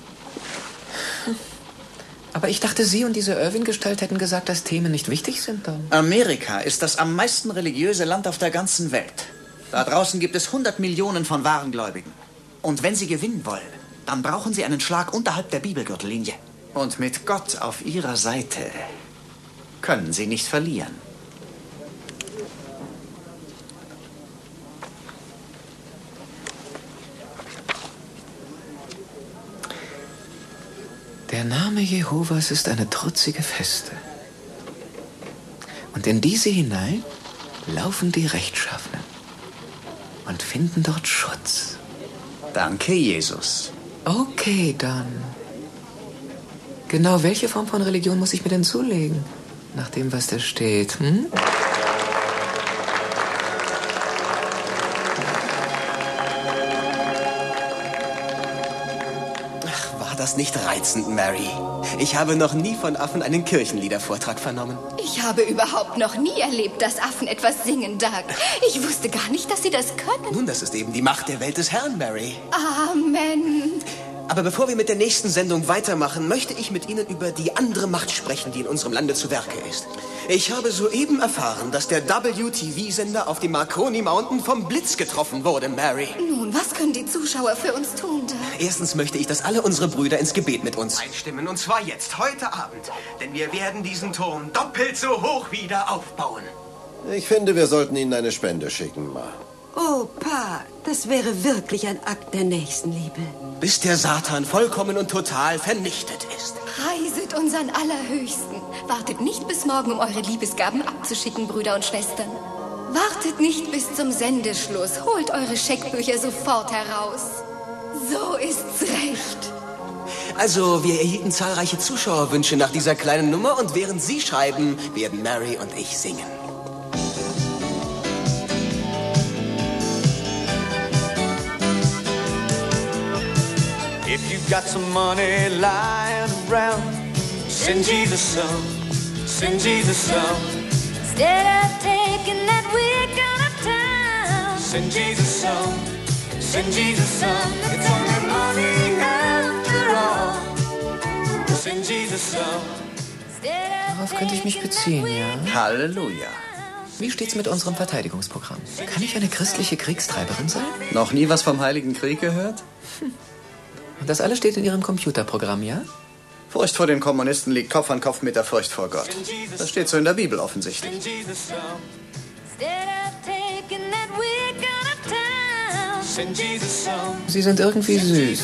Aber ich dachte, Sie und diese Irving-Gestalt hätten gesagt, dass Themen nicht wichtig sind dann. Amerika ist das am meisten religiöse Land auf der ganzen Welt. Da draußen gibt es hundert Millionen von wahren Gläubigen. Und wenn Sie gewinnen wollen, dann brauchen Sie einen Schlag unterhalb der Bibelgürtellinie. Und mit Gott auf Ihrer Seite können Sie nicht verlieren. Der Name Jehovas ist eine trutzige Feste. Und in diese hinein laufen die Rechtschaffenen und finden dort Schutz. Danke, Jesus. Okay, dann. Genau welche Form von Religion muss ich mir denn zulegen? Nach dem, was da steht, hm? Ach, war das nicht reizend, Mary? Ich habe noch nie von Affen einen Kirchenliedervortrag vernommen. Ich habe überhaupt noch nie erlebt, dass Affen etwas singen, Doug. Ich wusste gar nicht, dass sie das können. Nun, das ist eben die Macht der Welt des Herrn, Mary. Amen. Aber bevor wir mit der nächsten Sendung weitermachen, möchte ich mit Ihnen über die andere Macht sprechen, die in unserem Lande zu Werke ist. Ich habe soeben erfahren, dass der W T V-Sender auf dem Marconi Mountain vom Blitz getroffen wurde, Mary. Nun, was können die Zuschauer für uns tun, Doc? Erstens möchte ich, dass alle unsere Brüder ins Gebet mit uns einstimmen. Und zwar jetzt, heute Abend. Denn wir werden diesen Turm doppelt so hoch wieder aufbauen. Ich finde, wir sollten Ihnen eine Spende schicken, Ma. Oh, Pa, das wäre wirklich ein Akt der Nächstenliebe. Bis der Satan vollkommen und total vernichtet ist. Preiset unseren Allerhöchsten. Wartet nicht bis morgen, um eure Liebesgaben abzuschicken, Brüder und Schwestern. Wartet nicht bis zum Sendeschluss. Holt eure Scheckbücher sofort heraus. So ist's recht. Also, wir erhielten zahlreiche Zuschauerwünsche nach dieser kleinen Nummer und während Sie schreiben, werden Mary und ich singen. If you've got some money lying around, send Jesus some, send Jesus some. Instead of taking that wig out of town, send Jesus some, send Jesus some. It's only money after all. Send Jesus some. Darauf könnte ich mich beziehen, ja? Halleluja. Wie steht's mit unserem Verteidigungsprogramm? Kann ich eine christliche Kriegstreiberin sein? Noch nie was vom Heiligen Krieg gehört? Hm. Und das alles steht in Ihrem Computerprogramm, ja? Furcht vor den Kommunisten liegt Kopf an Kopf mit der Furcht vor Gott. Das steht so in der Bibel offensichtlich. Sie sind irgendwie süß.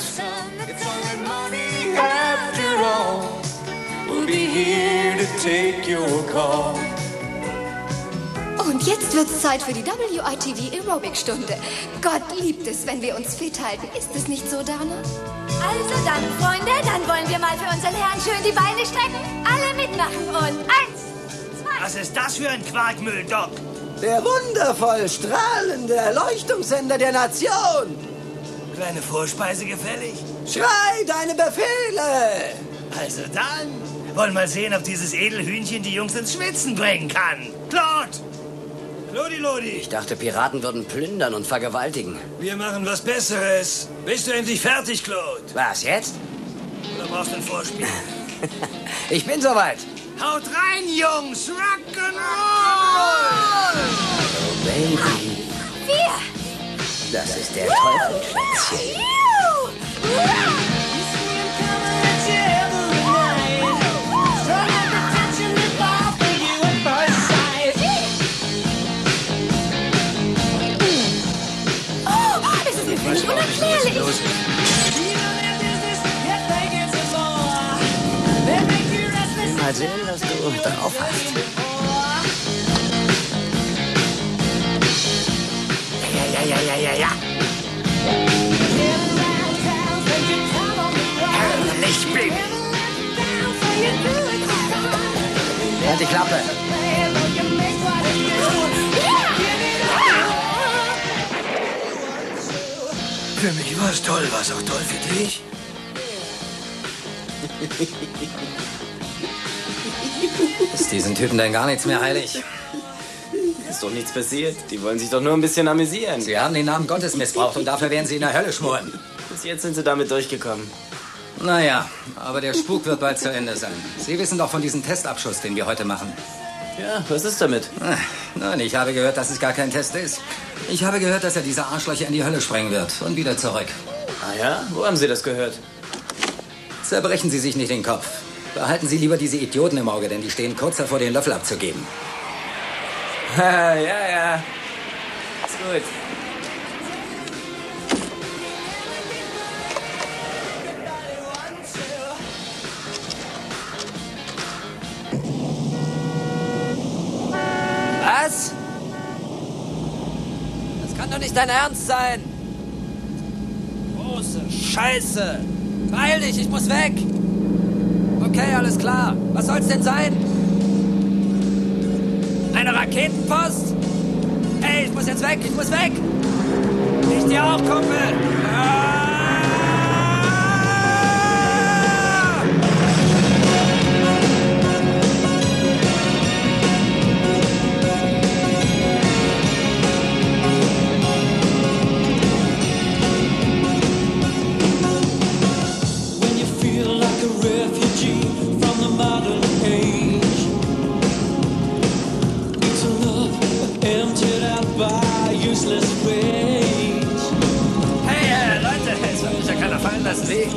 Und jetzt wird's Zeit für die W I T V Aerobic-Stunde. Gott liebt es, wenn wir uns fit halten. Ist es nicht so, Dana? Also dann, Freunde, dann wollen wir mal für unseren Herrn schön die Beine strecken. Alle mitmachen und eins, zwei. Was ist das für ein Quarkmüll, Doc? Der wundervoll strahlende Erleuchtungssender der Nation. Kleine Vorspeise gefällig? Schrei deine Befehle! Also dann, wollen mal sehen, ob dieses Edelhühnchen die Jungs ins Schwitzen bringen kann. Claude! Lodi, Lodi! Ich dachte, Piraten würden plündern und vergewaltigen. Wir machen was Besseres. Bist du endlich fertig, Claude? Was, jetzt? Oder brauchst du ein Vorspiel? Ich bin soweit. Haut rein, Jungs! Rock'n'Roll! Oh, Baby. Wir! Das ist der Teufelschwänzchen. Das ist unerklärlich. Mal sehen, was du drauf hast. Ja, ja, ja, ja, ja, ja. Herrlich, Baby. Halt die Klappe. Für mich war es toll. War es auch toll für dich? Ist diesen Typen denn gar nichts mehr heilig? Ist doch nichts passiert. Die wollen sich doch nur ein bisschen amüsieren. Sie haben den Namen Gottes missbraucht und dafür werden sie in der Hölle schmoren. Bis jetzt sind sie damit durchgekommen. Naja, aber der Spuk wird bald zu Ende sein. Sie wissen doch von diesem Testabschuss, den wir heute machen. Ja, was ist damit? Nein, ich habe gehört, dass es gar kein Test ist. Ich habe gehört, dass er diese Arschlöcher in die Hölle sprengen wird und wieder zurück. Ah ja? Wo haben Sie das gehört? Zerbrechen Sie sich nicht den Kopf. Behalten Sie lieber diese Idioten im Auge, denn die stehen kurz davor, den Löffel abzugeben. ja, ja. Ist gut. Was? Das kann doch nicht dein Ernst sein. Große Scheiße. Beeil dich, ich muss weg. Okay, alles klar. Was soll's denn sein? Eine Raketenpost? Hey, ich muss jetzt weg, ich muss weg. Ich dir auch, Kumpel. Ah!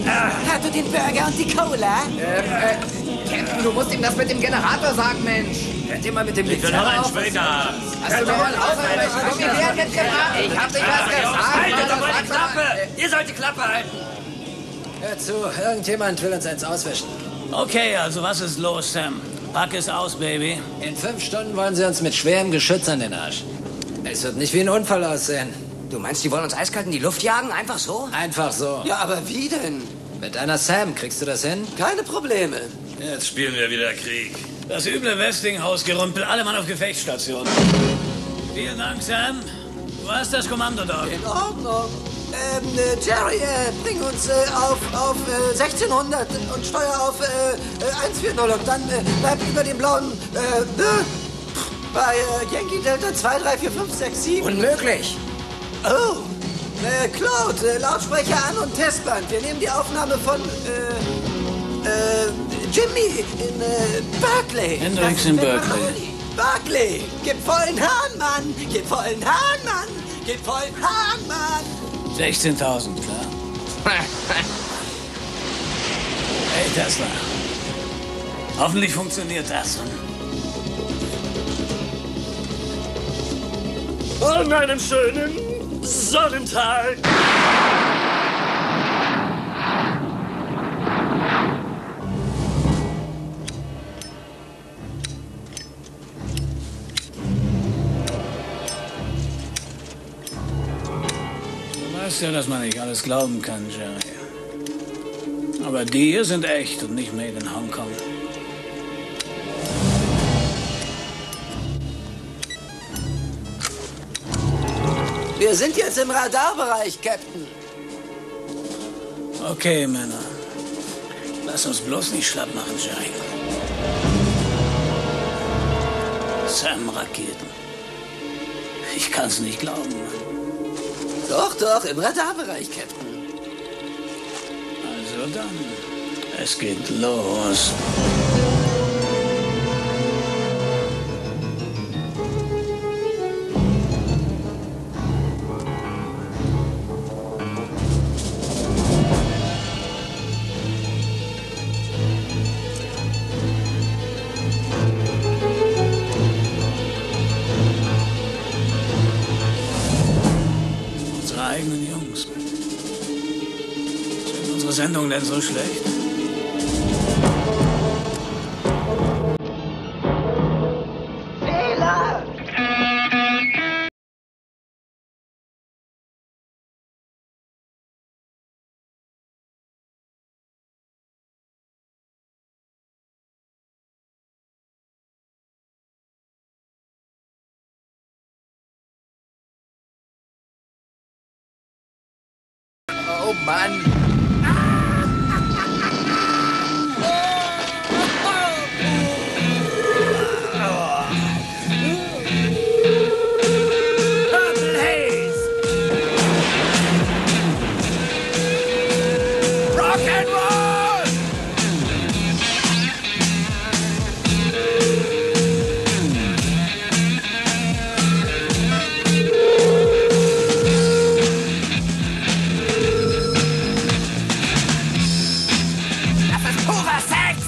Hat du den Burger und die Cola? Ähm, äh, Captain, du musst ihm das mit dem Generator sagen, Mensch. Hört ihr mal mit dem Ich will noch einen später. Hast du noch mal ausreichend Gummibären mitgebracht? Ich hab nicht was gesagt. Haltet doch mal die Klappe! Ihr sollt die Klappe halten! Hör zu, irgendjemand will uns eins auswischen. Okay, also was ist los, Sam? Pack es aus, Baby. In fünf Stunden wollen sie uns mit schwerem Geschütz an den Arsch. Es wird nicht wie ein Unfall aussehen. Du meinst, die wollen uns eiskalt in die Luft jagen? Einfach so? Einfach so. Ja, aber wie denn? Mit einer Sam kriegst du das hin? Keine Probleme. Jetzt spielen wir wieder Krieg. Das üble Westinghouse-Gerümpel, alle Mann auf Gefechtsstation. Vielen Dank, Sam. Du hast das Kommando, Doc. In Ordnung. Ähm, äh, Jerry, äh, bring uns äh, auf, auf äh, sechzehnhundert und Steuer auf äh, äh, hundertvierzig und dann äh, bleib über dem blauen, äh, äh, bei äh, Yankee Delta zwei drei vier fünf sechs sieben. Unmöglich. Oh, äh, Claude, äh, Lautsprecher an und Testband. Wir nehmen die Aufnahme von, äh, äh, Jimmy in, äh, Berkeley. Hendrix in Berkeley. Berkeley, gib vollen Hahn, Mann. Gib vollen Hahn, Mann. Gib vollen Hahn, Mann. sechzehntausend, klar. Hey, Tesla. Hoffentlich funktioniert das. Und einen schönen Sonnentag. Du weißt ja, dass man nicht alles glauben kann, Jerry. Aber die hier sind echt und nicht made in Hongkong. Wir sind jetzt im Radarbereich, Captain. Okay, Männer. Lass uns bloß nicht schlapp machen, Jerry. Sam-Raketen. Ich kann's nicht glauben, Mann. Doch, doch, im Radarbereich, Captain. Also dann, es geht los. Unsere eigenen Jungs. Sind unsere Sendungen denn so schlecht? Fehler! Oh Mann. Purple Haze. Rock and roll. Das ist purer Sex.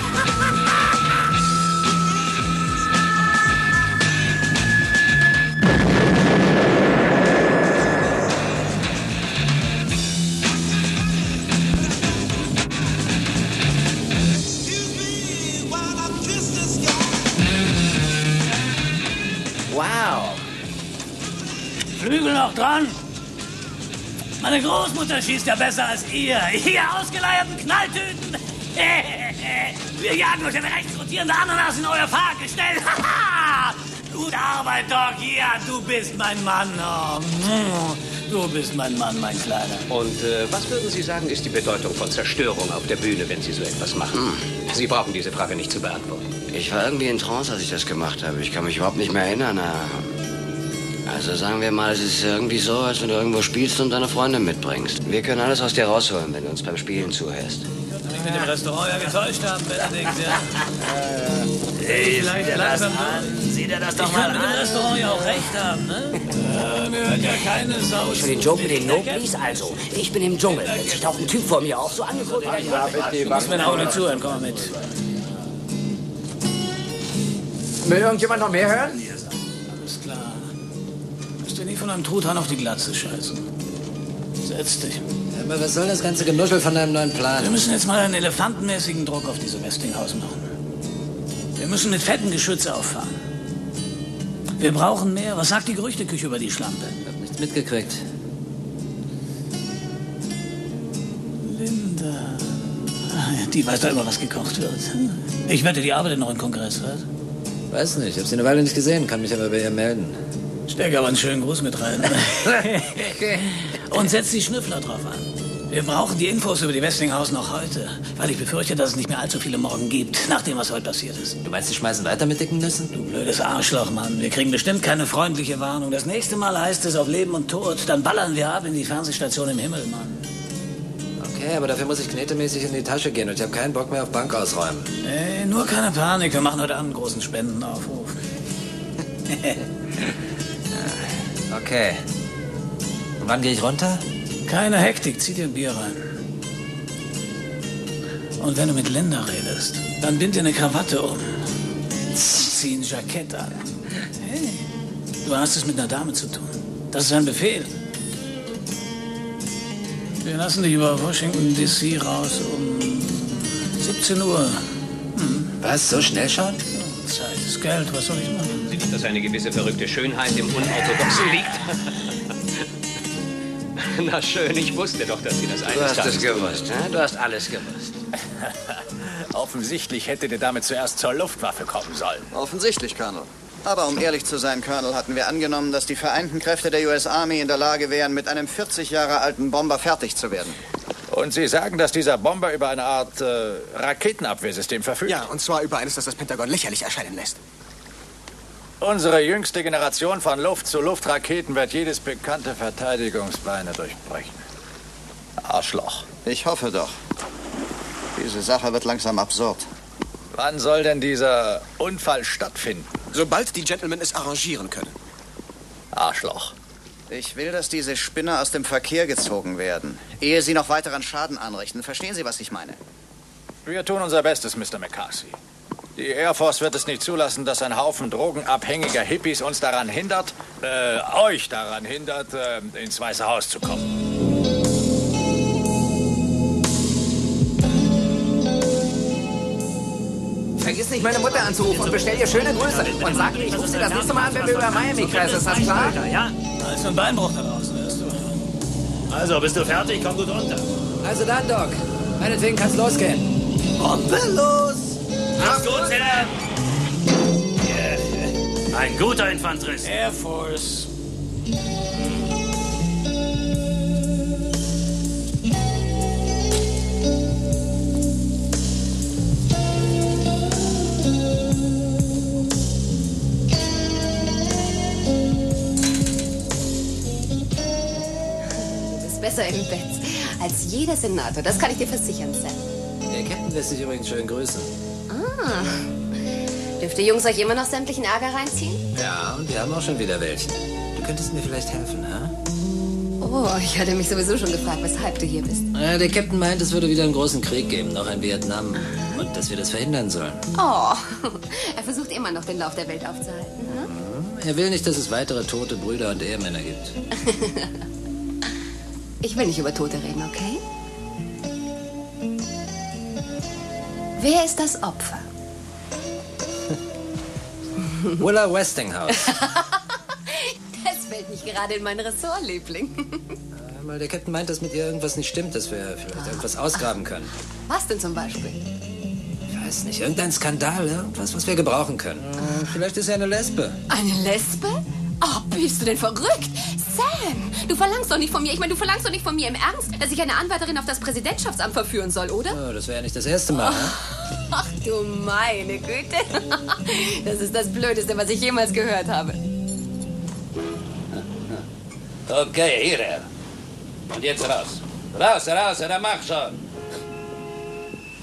Wow. Flügel noch dran? Meine Großmutter schießt ja besser als ihr. Ihr ausgeleierten Knalltüten. Wir jagen euch eine rechtsrotierende Ananas in euer Fahrgestell. Gute Arbeit, Doc. Ja, du bist mein Mann. Oh, du bist mein Mann, mein Kleiner. Und äh, was würden Sie sagen, ist die Bedeutung von Zerstörung auf der Bühne, wenn Sie so etwas machen? Hm. Sie brauchen diese Frage nicht zu beantworten. Ich war irgendwie in Trance, als ich das gemacht habe. Ich kann mich überhaupt nicht mehr erinnern. Also sagen wir mal, es ist irgendwie so, als wenn du irgendwo spielst und deine Freundin mitbringst. Wir können alles aus dir rausholen, wenn du uns beim Spielen zuhörst. mich mit dem Restaurant ja getäuscht haben, Benedikt, ja. Hey, Vielleicht sieh dir das langsam an. Sieh dir das doch ich mal könnte mit dem an. Restaurant ja auch recht haben, ne? Ja, mir hört ja keine Sau Für den zu. Dschungel den Noblis also. Ich bin im Dschungel. Wenn sich doch ein Typ vor mir auch so angeguckt hat. Du musst mir eine Augen zuhören, komm mal mit. Will irgendjemand noch mehr hören? Alles klar. Müsst ihr nie von einem Truthahn auf die Glatze scheißen. Setz dich. Ja, aber was soll das ganze Genuschel von deinem neuen Plan? Wir müssen jetzt mal einen elefantenmäßigen Druck auf diese Westinghouse machen. Wir müssen mit fetten Geschütz auffahren. Wir brauchen mehr. Was sagt die Gerüchteküche über die Schlampe? Ich hab nichts mitgekriegt. Linda. Die weiß doch immer, was gekocht wird. Ich wette, die arbeitet noch im Kongress, was? Weiß nicht, ich hab sie eine Weile nicht gesehen, kann mich aber bei ihr melden. Steck aber einen schönen Gruß mit rein. Und setz die Schnüffler drauf an. Wir brauchen die Infos über die Westinghouse noch heute, weil ich befürchte, dass es nicht mehr allzu viele morgen gibt, nach dem, was heute passiert ist. Du meinst, die schmeißen weiter mit dicken Nüssen? Du blödes Arschloch, Mann. Wir kriegen bestimmt keine freundliche Warnung. Das nächste Mal heißt es auf Leben und Tod. Dann ballern wir ab in die Fernsehstation im Himmel, Mann. Okay, aber dafür muss ich knetemäßig in die Tasche gehen und ich habe keinen Bock mehr auf Bank ausräumen. Ey, nur keine Panik. Wir machen heute Abend einen großen Spendenaufruf. Okay. Und wann gehe ich runter? Keine Hektik. Zieh dir ein Bier rein. Und wenn du mit Linda redest, dann bind dir eine Krawatte um. Zieh ein Jackett an. Hey, du hast es mit einer Dame zu tun. Das ist ein Befehl. Wir lassen dich über Washington D C raus um siebzehn Uhr. Hm. Was, so schnell schon? Oh, Zeit ist Geld, was soll ich machen? Sie nicht, dass eine gewisse verrückte Schönheit im Unorthodoxen liegt? Na schön, ich wusste doch, dass Sie das eines Du hast Tages es gewusst, ne? Du hast alles gewusst. Offensichtlich hätte der Dame zuerst zur Luftwaffe kommen sollen. Offensichtlich, Colonel. Aber um ehrlich zu sein, Colonel, hatten wir angenommen, dass die vereinten Kräfte der U S Army in der Lage wären, mit einem vierzig Jahre alten Bomber fertig zu werden. Und Sie sagen, dass dieser Bomber über eine Art äh, Raketenabwehrsystem verfügt? Ja, und zwar über eines, das das Pentagon lächerlich erscheinen lässt. Unsere jüngste Generation von Luft-zu-Luft-Raketen wird jedes bekannte Verteidigungsbeine durchbrechen. Arschloch. Ich hoffe doch. Diese Sache wird langsam absurd. Wann soll denn dieser Unfall stattfinden? Sobald die Gentlemen es arrangieren können. Arschloch. Ich will, dass diese Spinner aus dem Verkehr gezogen werden, ehe sie noch weiteren Schaden anrichten. Verstehen Sie, was ich meine? Wir tun unser Bestes, Mister McCarthy. Die Air Force wird es nicht zulassen, dass ein Haufen drogenabhängiger Hippies uns daran hindert, äh, euch daran hindert, äh, ins Weiße Haus zu kommen. Vergiss nicht, meine Mutter anzurufen und bestell ihr schöne Grüße. Und sag ihr, ich rufe sie das nächste Mal an, wenn wir über Miami kreisen. Ist das klar? Ja, da ist ein Beinbruch da draußen, hörst du. Also, bist du fertig? Komm gut runter. Also dann, Doc. Meinetwegen kann's losgehen. Bombe los! Mach's gut, Zelle! Yeah. Ein guter Infanterist. Air Force. Besser im Bett als jeder Senator. Das kann ich dir versichern, Sam. Der Captain lässt sich übrigens schön grüßen. Ah. Dürft ihr Jungs euch immer noch sämtlichen Ärger reinziehen? Ja, und wir haben auch schon wieder welchen. Du könntest mir vielleicht helfen, hä? Oh, ich hatte mich sowieso schon gefragt, weshalb du hier bist. Ja, der Captain meint, es würde wieder einen großen Krieg geben, noch ein Vietnam. Und dass wir das verhindern sollen. Oh, er versucht immer noch den Lauf der Welt aufzuhalten, ne? Er will nicht, dass es weitere tote Brüder und Ehemänner gibt. Ich will nicht über Tote reden, okay? Wer ist das Opfer? Willa Westinghouse. Das fällt nicht gerade in mein Ressort, Liebling. Weil der Captain meint, dass mit ihr irgendwas nicht stimmt, dass wir vielleicht irgendwas ausgraben können. Was denn zum Beispiel? Ich weiß nicht, irgendein Skandal, irgendwas, was wir gebrauchen können. Vielleicht ist er eine Lesbe. Eine Lesbe? Oh, bist du denn verrückt? Sam, du verlangst doch nicht von mir. Ich meine, du verlangst doch nicht von mir im Ernst, dass ich eine Anwärterin auf das Präsidentschaftsamt verführen soll, oder? Oh, das wäre ja nicht das erste Mal, oh. ne? Ach du meine Güte. Das ist das Blödeste, was ich jemals gehört habe. Okay, hier. Und jetzt raus. Raus, raus, dann mach schon.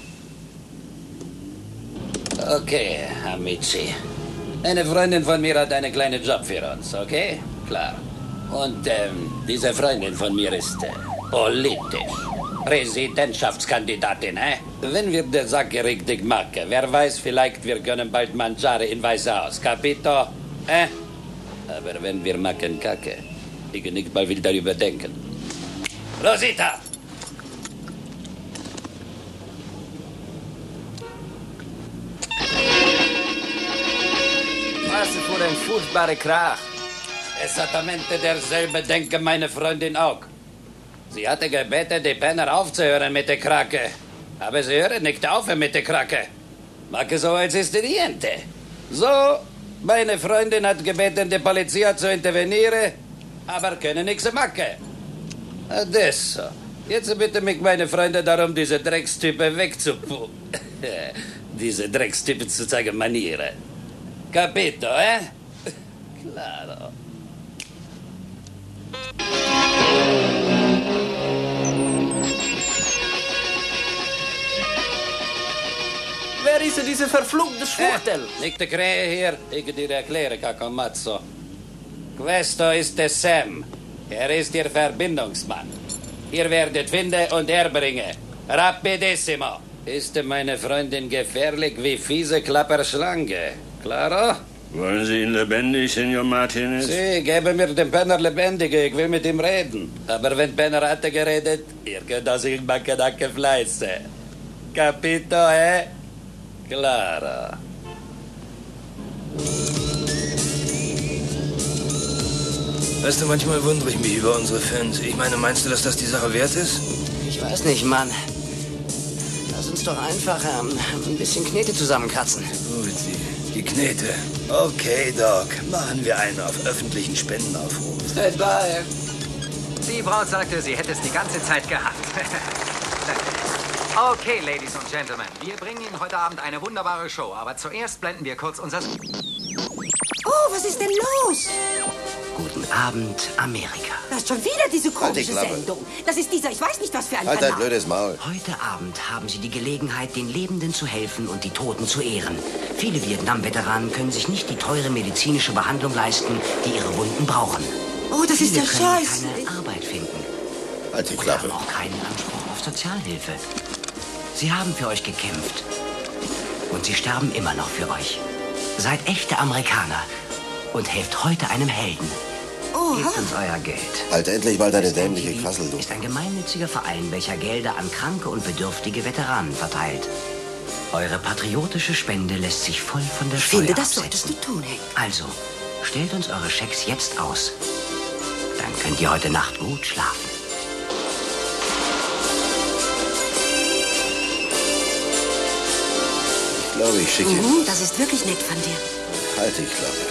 Okay, Amici. Eine Freundin von mir hat einen kleinen Job für uns, okay? Klar. Und ähm, diese Freundin von mir ist äh, politisch. Präsidentschaftskandidatin, hä? Wenn wir die Sache richtig machen, wer weiß, vielleicht wir können bald Mangiare in Weiße Haus, capito? Hä? Aber wenn wir machen Kacke, ich nicht mal will darüber denken. Rosita! Was für ein furchtbarer Krach. Exattamente derselbe denke meine Freundin auch. Sie hatte gebeten, die Penner aufzuhören mit der Krake. Aber sie hören nicht auf mit der Krake. Mache so, als ist die niente. So, meine Freundin hat gebeten, die Polizei zu intervenieren, aber können nichts machen. Adesso. Jetzt bitte mich meine Freunde darum, diese Dreckstypen wegzupulen. Diese Dreckstypen zu zeigen Manieren. Capito, eh? Claro. Wer ist diese verfluchte Schwuchtel? Eh, nicht der Krähe hier, ich dir erkläre, Kakomazzo. Questo ist der Sam. Er ist Ihr Verbindungsmann. Ihr werdet finden und erbringen. Rapidissimo. Ist meine Freundin gefährlich wie fiese Klapperschlange? Claro? Wollen Sie ihn lebendig, Senor Martinez? Sie, geben mir den Penner lebendig, ich will mit ihm reden. Aber wenn Penner hatte geredet, ihr könnt aus ihm Backadacke fleiße. Capito, eh? Claro. Weißt du, manchmal wundere ich mich über unsere Fans. Ich meine, meinst du, dass das die Sache wert ist? Ich weiß nicht, Mann. Lass uns doch einfach ähm, ein bisschen Knete zusammenkratzen. Gut, die, die Knete. Okay, Doc. Machen wir einen auf öffentlichen Spendenaufruf. Stand by. Die Braut sagte, sie hätte es die ganze Zeit gehabt. Okay, Ladies und Gentlemen, wir bringen Ihnen heute Abend eine wunderbare Show, aber zuerst blenden wir kurz unser... Oh, was ist denn los? Guten Abend, Amerika. Das ist schon wieder diese Halt die komische Klappe. Sendung. Das ist dieser, ich weiß nicht, was für ein Halt dein Kanal. blödes Maul. Heute Abend haben Sie die Gelegenheit, den Lebenden zu helfen und die Toten zu ehren. Viele Vietnam-Veteranen können sich nicht die teure medizinische Behandlung leisten, die ihre Wunden brauchen. Oh, das ist Viele ja können scheiße. keine Arbeit finden. Halt die Und Klappe. haben auch keinen Anspruch auf Sozialhilfe. Sie haben für euch gekämpft. Und sie sterben immer noch für euch. Seid echte Amerikaner und helft heute einem Helden. Gebt uns euer Geld. Halt endlich mal deine dämliche Quassel, du. Ist ein gemeinnütziger Verein, welcher Gelder an kranke und bedürftige Veteranen verteilt. Eure patriotische Spende lässt sich voll von der Ich Steuer finde, das absetzen. solltest du tun, Hank. Also, stellt uns eure Schecks jetzt aus. Dann könnt ihr heute Nacht gut schlafen. Ich glaube, ich schicke ihn. Mhm, das ist wirklich nett von dir. Halt die Klappe.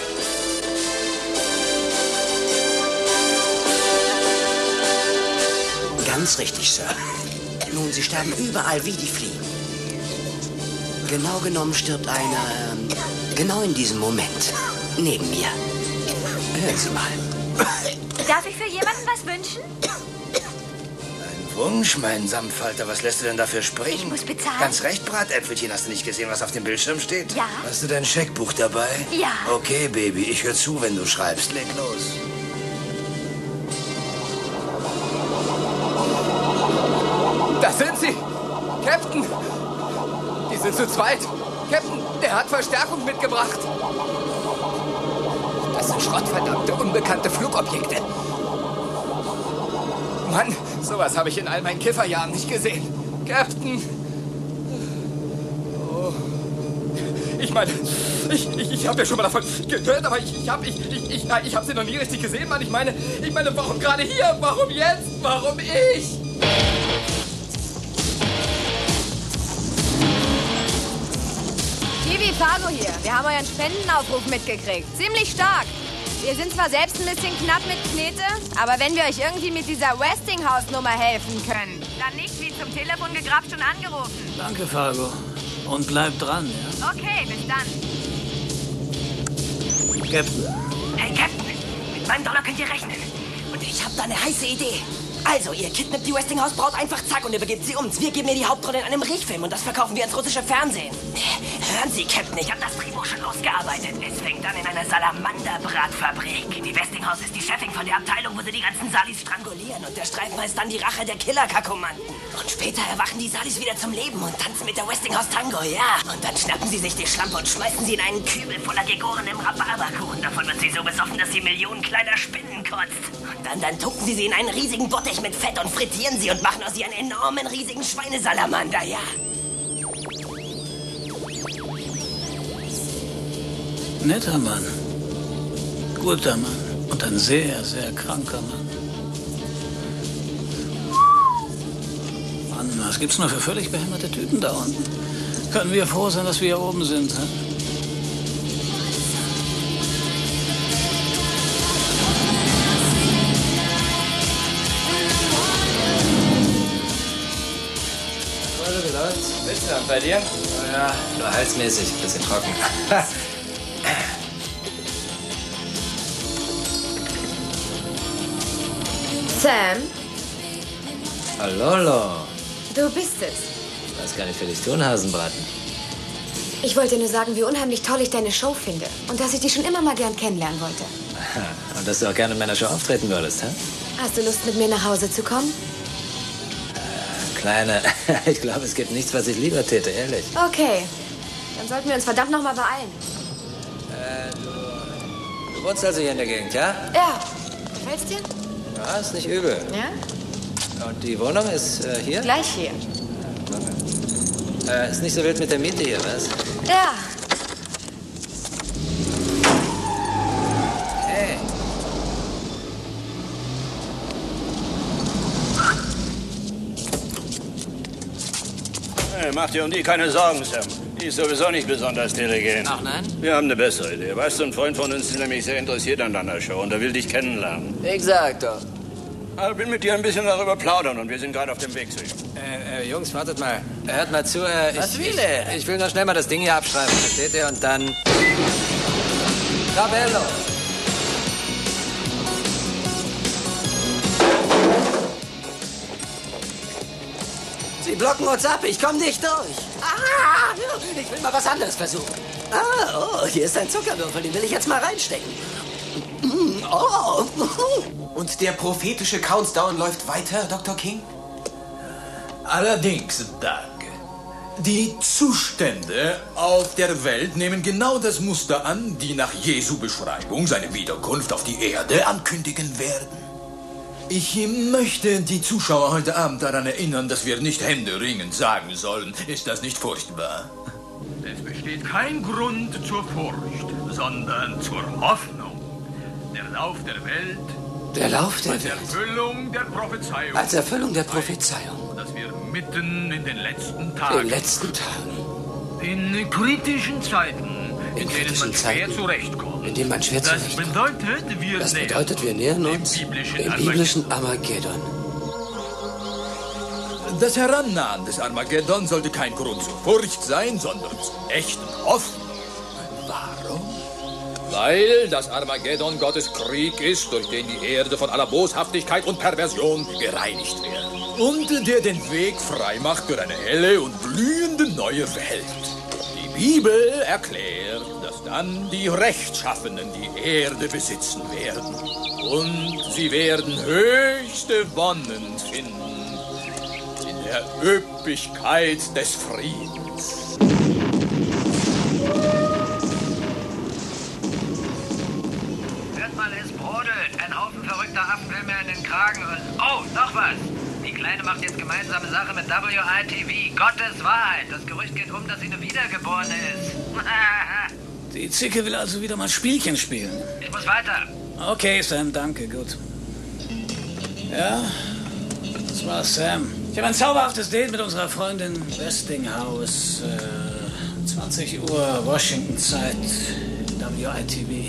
Ganz richtig, Sir. Nun, sie sterben überall wie die Fliegen. Genau genommen stirbt einer ähm, genau in diesem Moment. Neben mir. Hören Sie mal. Darf ich für jemanden was wünschen? Wunsch, mein Samtfalter, was lässt du denn dafür springen? Ich muss bezahlen. Ganz recht, Bratäpfelchen. Hast du nicht gesehen, was auf dem Bildschirm steht? Ja. Hast du dein Scheckbuch dabei? Ja. Okay, Baby, ich höre zu, wenn du schreibst. Leg los. Da sind sie! Captain! Die sind zu zweit! Captain, der hat Verstärkung mitgebracht! Das sind schrottverdammte, unbekannte Flugobjekte. Mann, sowas habe ich in all meinen Kifferjahren nicht gesehen. Captain! Oh. Ich meine, ich, ich, ich habe ja schon mal davon gehört, aber ich, ich habe ich, ich, ich, ich hab sie noch nie richtig gesehen, Mann. Ich meine, ich meine, warum gerade hier? Warum jetzt? Warum ich? T V Fargo hier. Wir haben euren Spendenaufruf mitgekriegt. Ziemlich stark. Wir sind zwar selbst ein bisschen knapp mit Knete, aber wenn wir euch irgendwie mit dieser Westinghouse-Nummer helfen können, dann nicht wie zum Telefon gegrapscht und angerufen. Danke, Fargo. Und bleibt dran, ja? Okay, bis dann. Captain. Hey, Captain, mit meinem Dollar könnt ihr rechnen. Und ich habe da eine heiße Idee. Also, ihr kidnappt die Westinghouse-Braut einfach zack und übergebt sie uns. Wir geben ihr die Hauptrolle in einem Riechfilm und das verkaufen wir ins russische Fernsehen. Hören Sie, Captain, ich habe das Drehbuch schon ausgearbeitet. Es fängt an in einer Salamander-Bratfabrik. Die Westinghouse ist die Chefin von der Abteilung, wo sie die ganzen Salis strangulieren. Und der Streifen heißt dann die Rache der Killer-Kakomanten. Und später erwachen die Salis wieder zum Leben und tanzen mit der Westinghouse Tango, ja. Und dann schnappen sie sich die Schlampe und schmeißen sie in einen Kübel voller gegorenem Rhabarberkuchen. Davon wird sie so besoffen, dass sie Millionen kleiner Spinnen kotzt. Und dann, dann tunken sie sie in einen riesigen Bottich mit Fett und frittieren sie und machen aus ihr einen enormen, riesigen Schweinesalamander, ja. Netter Mann. Guter Mann. Und ein sehr, sehr kranker Mann. Mann, was gibt's nur für völlig behämmerte Typen da unten? Können wir froh sein, dass wir hier oben sind, hä? Bitte, und bei dir? Oh ja, nur halsmäßig, bisschen trocken. Sam, Hallo, du bist es. was kann ich für dich tun, Hasenbraten? Ich wollte nur sagen, wie unheimlich toll ich deine Show finde. Und dass ich dich schon immer mal gern kennenlernen wollte. Und dass du auch gerne in meiner Show auftreten würdest, hä? Hast du Lust, mit mir nach Hause zu kommen? Kleine, ich glaube, es gibt nichts, was ich lieber täte, ehrlich. Okay. Dann sollten wir uns verdammt noch mal beeilen. Äh, du, du wohnst also hier in der Gegend, ja? Ja. Gefällt's dir? Ja, ist nicht übel. Ja? Und die Wohnung ist äh, hier? Gleich hier. Äh, ist nicht so wild mit der Miete hier, was? Ja. Hey. Hey, mach dir um die keine Sorgen, Sam. Die ist sowieso nicht besonders telegen. Ach nein? Wir haben eine bessere Idee. Weißt du, ein Freund von uns ist nämlich sehr interessiert an deiner Show und er will dich kennenlernen. Ich sag doch. Ich will mit dir ein bisschen darüber plaudern und wir sind gerade auf dem Weg zu ihm. Äh, äh, Jungs, wartet mal. Hört mal zu, äh, Was ich, will ich, er? ich will noch schnell mal das Ding hier abschreiben, versteht ihr? Und dann... Cabello! Sie blocken uns ab, ich komme nicht durch. Ah, ich will mal was anderes versuchen. Ah, oh, hier ist ein Zuckerwürfel, den will ich jetzt mal reinstecken. Mm, oh. Und der prophetische Countdown läuft weiter, Doktor King? Allerdings, Doug. Die Zustände auf der Welt nehmen genau das Muster an, die nach Jesu Beschreibung seine Wiederkunft auf die Erde ankündigen werden. Ich möchte die Zuschauer heute Abend daran erinnern, dass wir nicht händeringend sagen sollen. Ist das nicht furchtbar? Es besteht kein Grund zur Furcht, sondern zur Hoffnung. Der Lauf der Welt... Der Lauf der als Welt. Erfüllung der Prophezeiung. Als Erfüllung der Prophezeiung. Dass wir mitten in den letzten Tagen... In den letzten Tagen. In kritischen Zeiten, in, In denen kritischen man schwer Zeiten, zurechtkommt. in denen man schwer Das zurechtkommt. bedeutet, wir Das nähern bedeutet, wir nähern uns dem biblischen dem biblischen Armageddon. Das Herannahen des Armageddon sollte kein Grund zur Furcht sein, sondern zur echten Hoffnung. Warum? Weil das Armageddon Gottes Krieg ist, durch den die Erde von aller Boshaftigkeit und Perversion gereinigt wird. Und der den Weg frei macht für eine helle und blühende neue Welt. Die Bibel erklärt, dass dann die Rechtschaffenen die Erde besitzen werden. Und sie werden höchste Wonnen finden in der Üppigkeit des Friedens. Hört mal, es brodelt. Ein Haufen verrückter Affen will mir in den Kragen und... Oh, noch was. Die Kleine macht jetzt gemeinsame Sache mit W I T V. Gottes Wahrheit. Das Gerücht geht um, dass sie eine Wiedergeborene ist. Die Zicke will also wieder mal Spielchen spielen. Ich muss weiter. Okay, Sam, danke, gut. Ja, das war Sam. Ich habe ein zauberhaftes Date mit unserer Freundin Westinghouse. Äh, zwanzig Uhr Washington-Zeit, W I T V.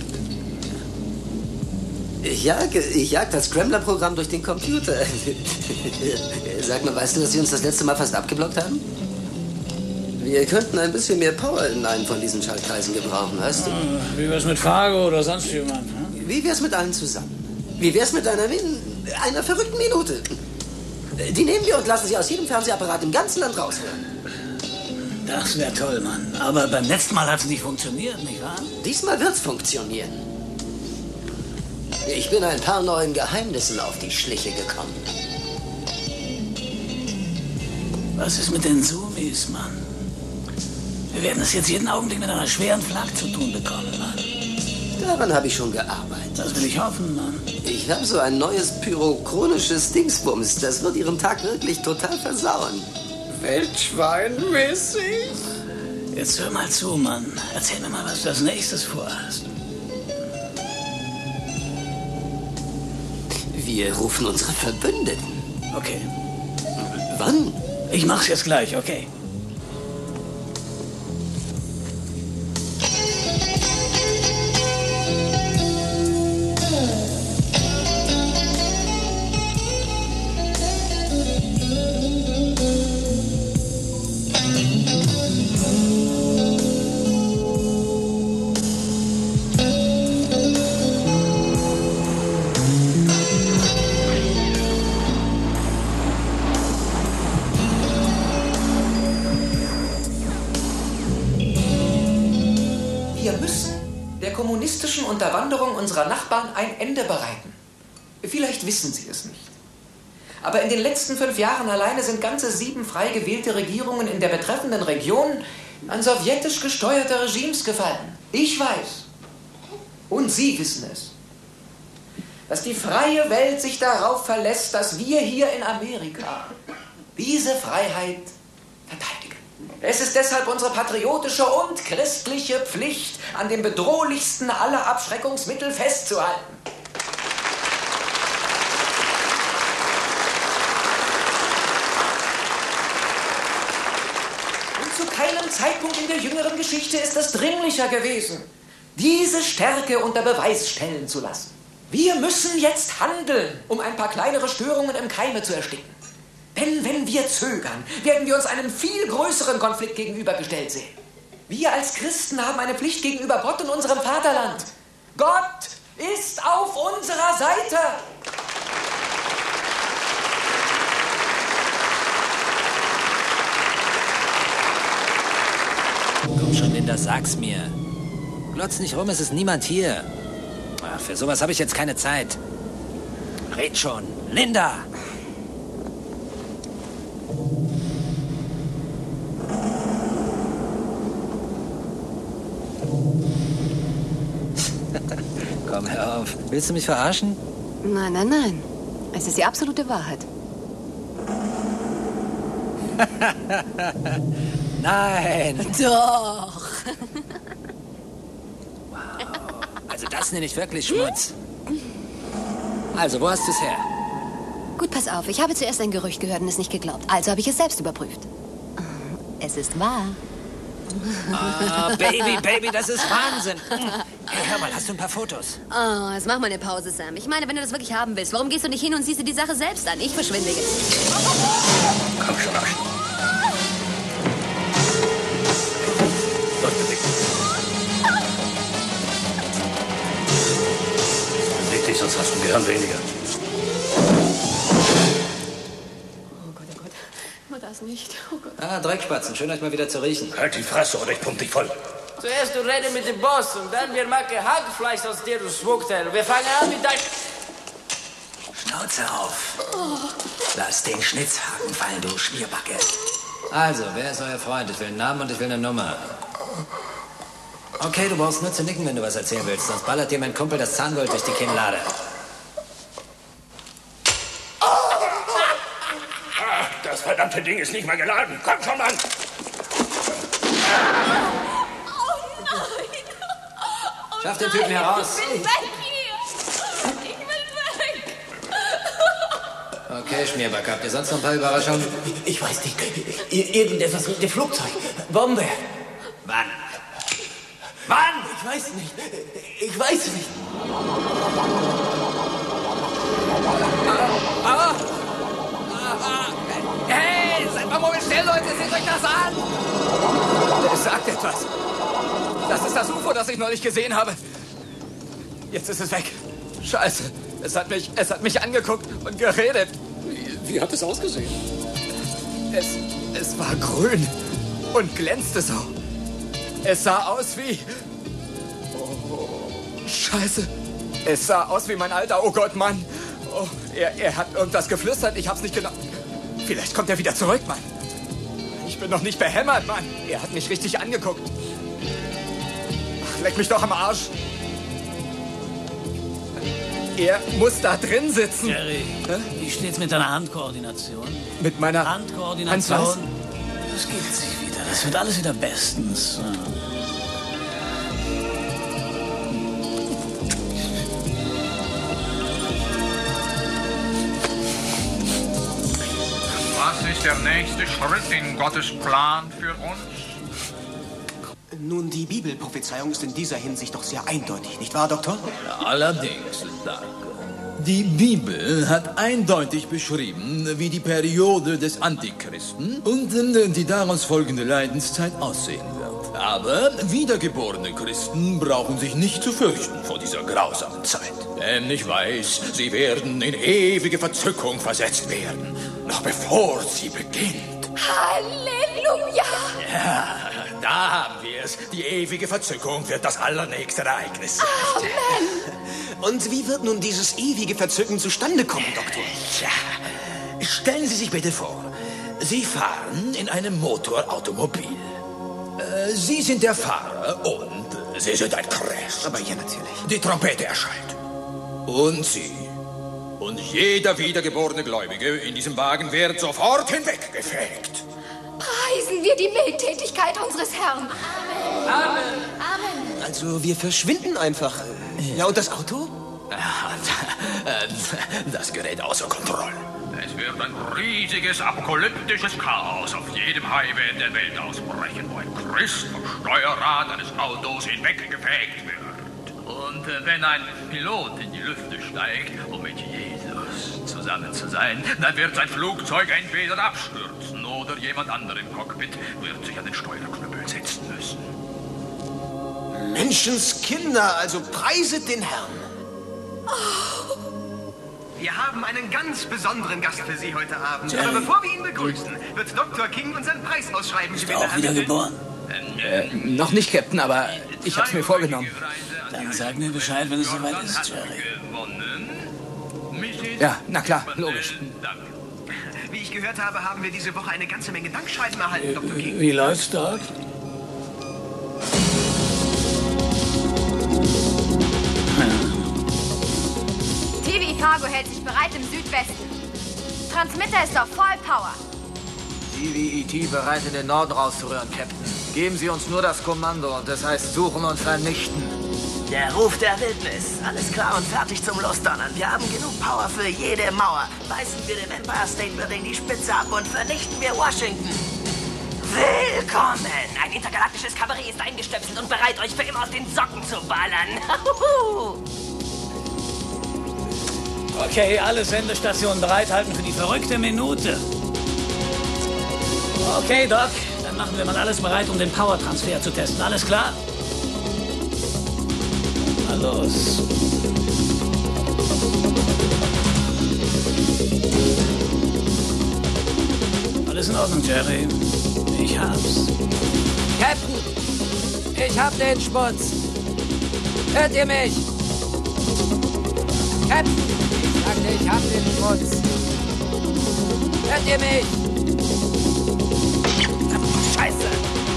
Ich jag, ich jag das Scrambler-Programm durch den Computer. Sag mal, weißt du, dass Sie uns das letzte Mal fast abgeblockt haben? Wir könnten ein bisschen mehr Power in einen von diesen Schaltkreisen gebrauchen, weißt du? Wie wär's mit Fargo oder sonst jemand? Hm? Wie wär's mit allen zusammen? Wie wär's mit einer Win... einer verrückten Minute. Die nehmen wir und lassen sie aus jedem Fernsehapparat im ganzen Land raushören. Das wäre toll, Mann. Aber beim letzten Mal hat es nicht funktioniert, nicht wahr? Diesmal wird's funktionieren. Ich bin ein paar neuen Geheimnissen auf die Schliche gekommen. Was ist mit den Zoomies, Mann? Wir werden es jetzt jeden Augenblick mit einer schweren Flak zu tun bekommen, Mann. Daran habe ich schon gearbeitet. Das will ich hoffen, Mann. Ich habe so ein neues pyrochronisches Dingsbums. Das wird Ihren Tag wirklich total versauen. Wildschweinmäßig? Jetzt hör mal zu, Mann. Erzähl mir mal, was du als nächstes vorhast. Wir rufen unsere Verbündeten. Okay. Wann? Ich mach's jetzt gleich, okay? Unterwanderung unserer Nachbarn ein Ende bereiten. Vielleicht wissen Sie es nicht. Aber in den letzten fünf Jahren alleine sind ganze sieben frei gewählte Regierungen in der betreffenden Region an sowjetisch gesteuerte Regimes gefallen. Ich weiß. Und Sie wissen es. Dass die freie Welt sich darauf verlässt, dass wir hier in Amerika diese Freiheit verteidigen. Es ist deshalb unsere patriotische und christliche Pflicht, an dem bedrohlichsten aller Abschreckungsmittel festzuhalten. Und zu keinem Zeitpunkt in der jüngeren Geschichte ist es dringlicher gewesen, diese Stärke unter Beweis stellen zu lassen. Wir müssen jetzt handeln, um ein paar kleinere Störungen im Keime zu ersticken. Denn wenn wir zögern, werden wir uns einem viel größeren Konflikt gegenübergestellt sehen. Wir als Christen haben eine Pflicht gegenüber Gott und unserem Vaterland. Gott ist auf unserer Seite. Komm schon, Linda, sag's mir. Glotz nicht rum, es ist niemand hier. Ach, für sowas habe ich jetzt keine Zeit. Red schon. Linda! Komm, hör auf. Willst du mich verarschen? Nein, nein, nein. Es ist die absolute Wahrheit. Nein! Doch! Wow. Also das nenne ich wirklich Schmutz. Also, wo hast du es her? Gut, pass auf. Ich habe zuerst ein Gerücht gehört und es nicht geglaubt. Also habe ich es selbst überprüft. Es ist wahr. Ah, Baby, Baby, das ist Wahnsinn. Hey, hör mal, hast du ein paar Fotos? Oh, jetzt mach mal eine Pause, Sam. Ich meine, wenn du das wirklich haben willst, warum gehst du nicht hin und siehst dir die Sache selbst an? Ich verschwinde jetzt. Komm schon, Arsch. Los, beweg dich. Beweg dich, sonst hast du ein Gehirn weniger. Das nicht. Oh Gott. Ah, Dreckspatzen. Schön, euch mal wieder zu riechen. Halt die Fresse oder ich pump dich voll. Zuerst du redest mit dem Boss und dann wir machen Hackfleisch aus dir, du Schmuckteil. Wir fangen an mit deinem... Schnauze auf. Oh. Lass den Schnitzhaken fallen, du Schmierbacke. Also, wer ist euer Freund? Ich will einen Namen und ich will eine Nummer. Okay, du brauchst nur zu nicken, wenn du was erzählen willst. Sonst ballert dir mein Kumpel das Zahngold durch die Kinnlade. Das verdammte Ding ist nicht mehr geladen. Komm schon, Mann! Oh nein! Oh Schaff den Typen heraus. Ich will weg hier! Ich will weg! Okay, Schmierback, habt ihr sonst noch ein paar Überraschungen? Ich weiß nicht. Irgendetwas mit dem Flugzeug. Bombe. Wann? Wann? Ich weiß nicht. Ich weiß nicht. Ah! Ah! Ah! Hey, seid mal mobil still, Leute, seht euch das an! Es sagt etwas. Das ist das U F O, das ich neulich gesehen habe. Jetzt ist es weg. Scheiße. Es hat mich, es hat mich angeguckt und geredet. Wie, wie hat es ausgesehen? Es, es war grün und glänzte so. Es sah aus wie... Oh, Scheiße. Es sah aus wie mein Alter. Oh Gott, Mann. Oh, er, er hat irgendwas geflüstert. Ich hab's nicht genau... Vielleicht kommt er wieder zurück, Mann. Ich bin noch nicht behämmert, Mann. Er hat mich richtig angeguckt. Ach, leck mich doch am Arsch. Er muss da drin sitzen. Jerry, Hä? wie steht's mit deiner Handkoordination? Mit meiner Handkoordination? Hand das geht sich wieder. Das wird alles wieder bestens. Was ist der nächste Schritt in Gottes Plan für uns? Nun, die Bibelprophezeiung ist in dieser Hinsicht doch sehr eindeutig, nicht wahr, Doktor? Allerdings, danke. Die Bibel hat eindeutig beschrieben, wie die Periode des Antichristen und die daraus folgende Leidenszeit aussehen wird. Aber wiedergeborene Christen brauchen sich nicht zu fürchten vor dieser grausamen Zeit. Denn ich weiß, sie werden in ewige Verzückung versetzt werden, noch bevor sie beginnt. Halleluja! Ja, da haben wir es. Die ewige Verzückung wird das allernächste Ereignis sein. Amen! Und wie wird nun dieses ewige Verzücken zustande kommen, Doktor? Tja, stellen Sie sich bitte vor, Sie fahren in einem Motorautomobil. Äh, Sie sind der Fahrer und Sie sind ein Crash. Aber ja, natürlich. Die Trompete erschallt. Und Sie und jeder wiedergeborene Gläubige in diesem Wagen wird sofort hinweggefegt. Preisen wir die Mildtätigkeit unseres Herrn. Amen. Amen. Also, wir verschwinden einfach. Ja, und das Auto? Das gerät außer Kontrolle. Es wird ein riesiges apokalyptisches Chaos auf jedem Highway in der Welt ausbrechen, wo ein Christ vom Steuerrad eines Autos hinweggefegt wird. Und äh, wenn ein Pilot in die Lüfte steigt, um mit Jesus zusammen zu sein, dann wird sein Flugzeug entweder abstürzen oder jemand anderem im Cockpit wird sich an den Steuerknüppel setzen müssen. Menschenskinder, also preiset den Herrn. Oh. Wir haben einen ganz besonderen Gast für Sie heute Abend. Jerry. Aber bevor wir ihn begrüßen, wird Doktor King unseren Preis ausschreiben. Bist du auch wiedergeboren? Äh, noch nicht, Captain, aber ich hab's mir vorgenommen. Dann sag mir Bescheid, wenn es soweit ist, Jerry. Ja, na klar, logisch. Wie ich gehört habe, haben wir diese Woche eine ganze Menge Dankschreiben erhalten, äh, Doktor King. Wie läuft's, Doc? T V Fargo hält sich bereit im Südwesten. Transmitter ist auf Vollpower. T V E T bereit in den Norden rauszurühren, Captain. Geben Sie uns nur das Kommando und das heißt suchen und vernichten. Der Ruf der Wildnis. Alles klar und fertig zum Losdonnern. Wir haben genug Power für jede Mauer. Beißen wir dem Empire State Building die Spitze ab und vernichten wir Washington. Willkommen! Ein intergalaktisches Kabarett ist eingestöpselt und bereit, euch für immer aus den Socken zu ballern. Okay, alle Sendestationen bereithalten für die verrückte Minute. Okay, Doc, dann machen wir mal alles bereit, um den Power-Transfer zu testen. Alles klar? Na los. Alles in Ordnung, Jerry. Ich hab's. Captain, ich hab den Schmutz. Hört ihr mich? Captain, ich sagte, ich hab den Schmutz. Hört ihr mich? Scheiße.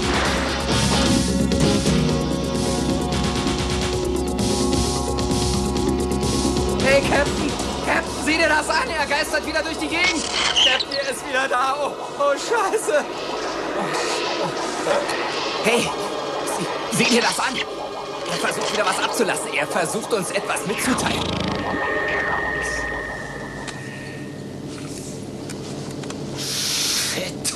Hey, Captain! Captain, sieh dir das an! Er geistert wieder durch die Gegend! Captain, er ist wieder da! Oh, oh Scheiße! Hey, sieh, sieh dir das an! Er versucht wieder was abzulassen. Er versucht uns etwas mitzuteilen. Shit.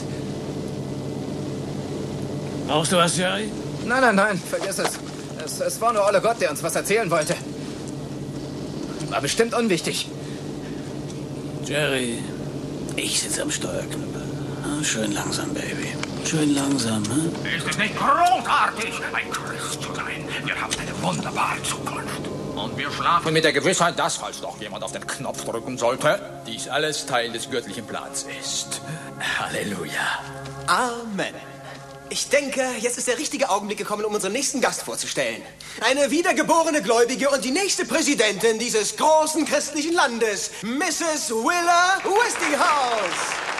Brauchst du was, Jerry? Nein, nein, nein, vergiss es. Es, es war nur Olle Gott, der uns was erzählen wollte. War bestimmt unwichtig. Jerry, ich sitze am Steuerknüppel. Schön langsam, Baby. Schön langsam, hm? Ist es nicht großartig, ein Christ zu sein? Wir haben eine wunderbare Zukunft. Und wir schlafen mit der Gewissheit, dass, falls doch jemand auf den Knopf drücken sollte, dies alles Teil des göttlichen Plans ist. Halleluja. Amen. Ich denke, jetzt ist der richtige Augenblick gekommen, um unseren nächsten Gast vorzustellen. Eine wiedergeborene Gläubige und die nächste Präsidentin dieses großen christlichen Landes, Misses Willa Westinghouse.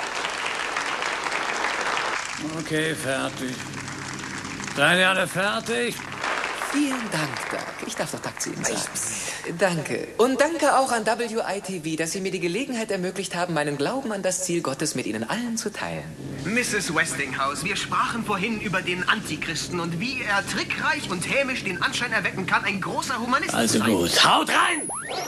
Okay, fertig. Seid ihr alle fertig? Vielen Dank, Doc. Ich darf doch Doc zu Ihnen sagen. Danke. Und danke auch an W I T V, dass Sie mir die Gelegenheit ermöglicht haben, meinen Glauben an das Ziel Gottes mit Ihnen allen zu teilen. Misses Westinghouse, wir sprachen vorhin über den Antichristen und wie er trickreich und hämisch den Anschein erwecken kann, ein großer Humanist Also zu sein. gut, haut rein!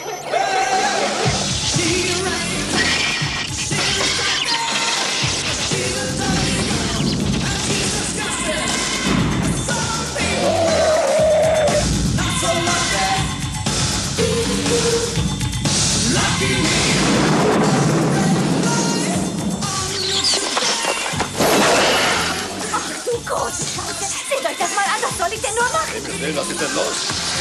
Ach du große Scheiße. Seht euch das mal an, was soll ich denn nur machen? Himmel will, was ist denn los?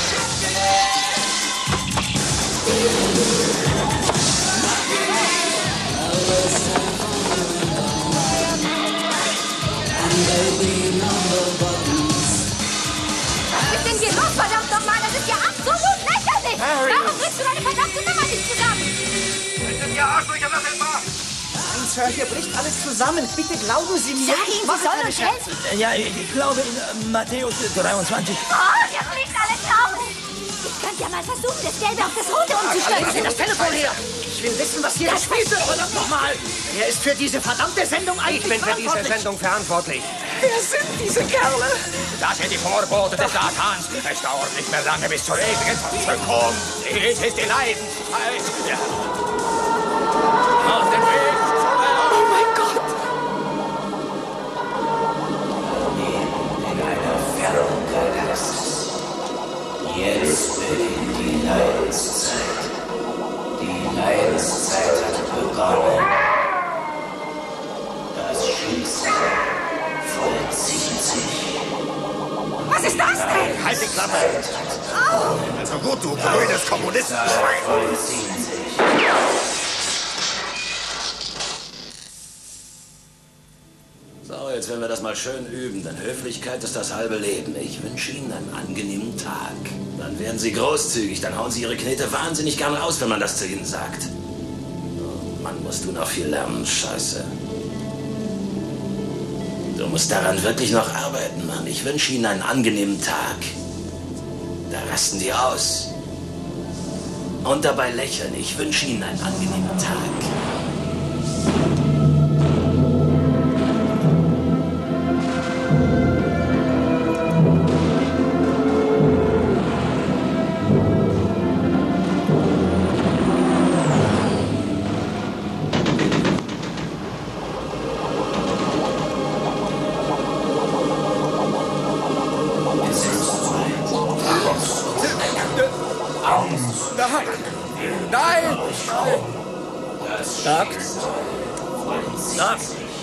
Was ist denn hier los, verdammt nochmal? Das ist ja absolut lächerlich! Harry. Warum kriegst du deine verdammte Nummer nicht zusammen? Das sind ja Arschlöcher, das ist wahr! Nein, Sir, hier bricht alles zusammen. Bitte glauben Sie mir. Sag ihm, sie soll uns helfen! Ja, ich glaube in äh, Matthäus dreiundzwanzig. Oh, ihr fliegt alle drauf! Ich könnte ja mal versuchen, das Gelbe auf das Rote umzustellen. das Telefon her! Ich will wissen, was hier Das gespielt wird, verdammt nochmal! Wer ist für diese verdammte Sendung eigentlich Ich bin für diese verantwortlich? Sendung verantwortlich. Wer sind diese Kerle? Das sind die Vorbote des Satans. Es dauert nicht mehr lange bis zur ewigen Verzückung. Dies ist die Leidenszeit. Ja. Auf dem Weg zur Erlösung. Oh mein Gott! In einer fernen Galaxis. Jetzt beginnt die Leidenszeit. Die Leidenszeit hat begonnen. Das Schicksal vollzieht sich. Was ist das denn? Halt die Klappe! Also gut, du grünes Kommunistenschwein! Vollziehen sich. So, jetzt werden wir das mal schön üben, denn Höflichkeit ist das halbe Leben. Ich wünsche Ihnen einen angenehmen Tag. Dann werden Sie großzügig, dann hauen Sie Ihre Knete wahnsinnig gern raus, wenn man das zu Ihnen sagt. Oh Mann, musst du noch viel lernen, Scheiße. Du musst daran wirklich noch arbeiten, Mann. Ich wünsche Ihnen einen angenehmen Tag. Da rasten die aus. Und dabei lächeln. Ich wünsche Ihnen einen angenehmen Tag. Nein! Nein! Doc? Doc?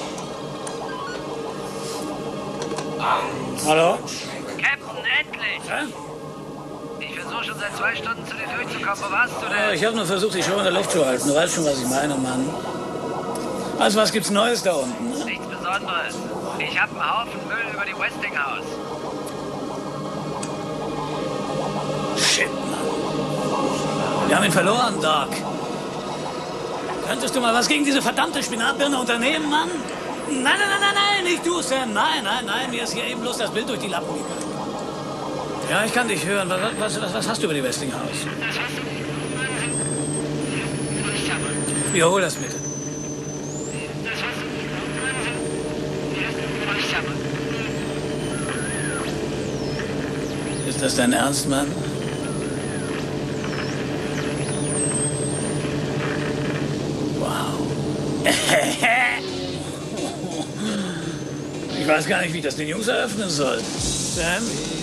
Hallo? Captain, endlich! Hä? Ich versuche schon seit zwei Stunden zu dir durchzukommen. Wo warst du Oh, denn? ich habe nur versucht, die Show in der Luft zu halten. Du weißt schon, was ich meine, Mann. Also, was gibt's Neues da unten? Ne? Nichts Besonderes. Ich habe einen Haufen Müll über die Westinghouse. Shit, Mann. Wir haben ihn verloren, Doc. Könntest du mal was gegen diese verdammte Spinatbirne unternehmen, Mann? Nein, nein, nein, nein, nein, nicht du, Sam. Nein, nein, nein, mir ist hier eben bloß das Bild durch die Lappen gegangen. Ja, ich kann dich hören. Was, was, was, was hast du über die Westinghouse? Wiederhol das bitte. Ist das dein Ernst, Mann? Ich weiß gar nicht, wie ich das den Jungs eröffnen soll. Sam?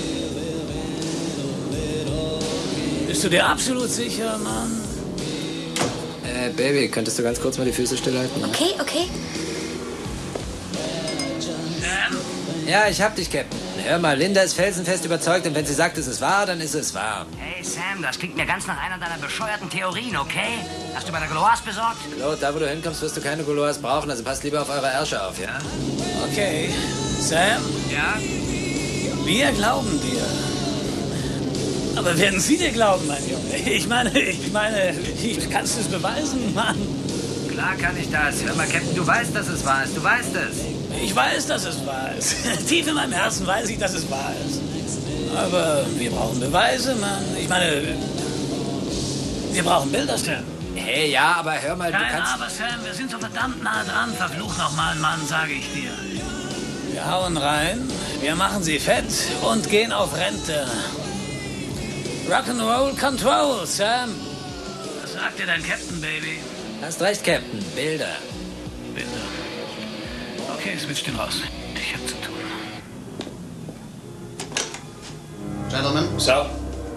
Bist du dir absolut sicher, Mann? Äh, Baby, könntest du ganz kurz mal die Füße stillhalten? Okay, okay. Ja, ich hab dich, Captain. Hör mal, Linda ist felsenfest überzeugt und wenn sie sagt, es ist wahr, dann ist es wahr. Hey Sam, das klingt mir ganz nach einer deiner bescheuerten Theorien, okay? Hast du bei der Galois besorgt? Claude, da wo du hinkommst, wirst du keine Galois brauchen, also passt lieber auf eure Ärsche auf, ja? Okay. Sam? Ja? Wir glauben dir. Aber werden Sie dir glauben, mein Junge? Ich meine, ich meine, kannst du es beweisen, Mann? Klar kann ich das. Hör mal, Captain, du weißt, dass es wahr ist. Du weißt es. Ich weiß, dass es wahr ist. Tief in meinem Herzen weiß ich, dass es wahr ist. Aber wir brauchen Beweise, Mann. Ich meine, wir brauchen Bilder, Sam. Hey, ja, aber hör mal, Kein du kannst... Aber, Sam, wir sind so verdammt nah dran. Verfluch nochmal, Mann, sage ich dir. Wir hauen rein, wir machen sie fett und gehen auf Rente. Rock'n'Roll Control, Sam. Was sagt dir dein Captain, Baby? Hast recht, Captain. Bilder. Bilder. Okay, switch den raus. Ich hab zu tun. Gentlemen. So.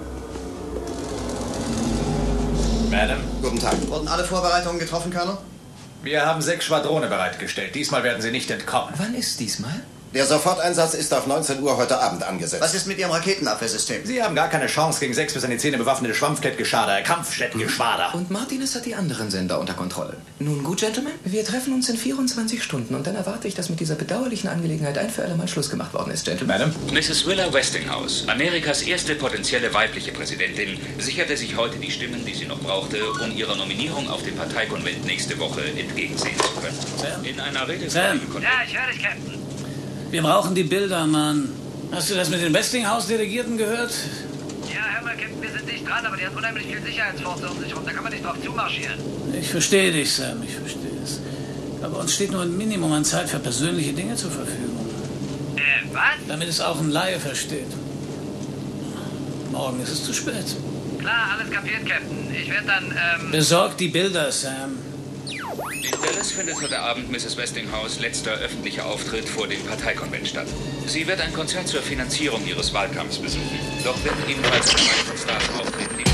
Madam. Guten Tag. Wurden alle Vorbereitungen getroffen, Colonel? Wir haben sechs Schwadrone bereitgestellt. Diesmal werden sie nicht entkommen. Wann ist diesmal? Der Soforteinsatz ist auf neunzehn Uhr heute Abend angesetzt. Was ist mit Ihrem Raketenabwehrsystem? Sie haben gar keine Chance gegen sechs bis an die Zähne bewaffnete Schwammklettgeschwader, Kampfjettengeschwader. Und Martinez hat die anderen Sender unter Kontrolle. Nun gut, Gentlemen, wir treffen uns in vierundzwanzig Stunden und dann erwarte ich, dass mit dieser bedauerlichen Angelegenheit ein für alle Mal Schluss gemacht worden ist, Gentlemen. Madam? Misses Willa Westinghouse, Amerikas erste potenzielle weibliche Präsidentin, sicherte sich heute die Stimmen, die sie noch brauchte, um ihrer Nominierung auf dem Parteikonvent nächste Woche entgegensehen zu können. Sam? In einer Rede... Sam? Ja, ich höre dich, Captain. Wir brauchen die Bilder, Mann. Hast du das mit den Westinghouse-Delegierten gehört? Ja, hör mal, Captain, wir sind dicht dran, aber die hat unheimlich viel Sicherheitsforce um sich rum. Da kann man nicht drauf zumarschieren. Ich verstehe dich, Sam, ich verstehe es. Aber uns steht nur ein Minimum an Zeit für persönliche Dinge zur Verfügung. Äh, was? Damit es auch ein Laie versteht. Morgen ist es zu spät. Klar, alles kapiert, Captain. Ich werde dann, ähm... Besorg die Bilder, Sam. In Dallas findet heute Abend Misses Westinghouse letzter öffentlicher Auftritt vor dem Parteikonvent statt. Sie wird ein Konzert zur Finanzierung ihres Wahlkampfs besuchen. Doch werden ebenfalls eine Reihe von Stars auftreten. Die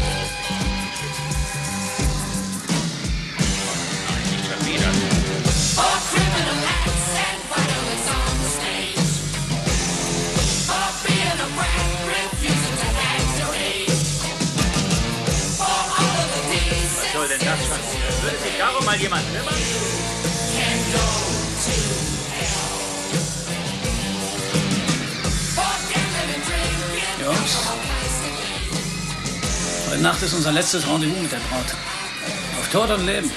Nein, nicht schon wieder. Was soll denn das schon? Würde sich darum mal jemand kümmern? Jungs, heute Nacht ist unser letztes Rendezvous mit der Braut. Auf Tod und Leben.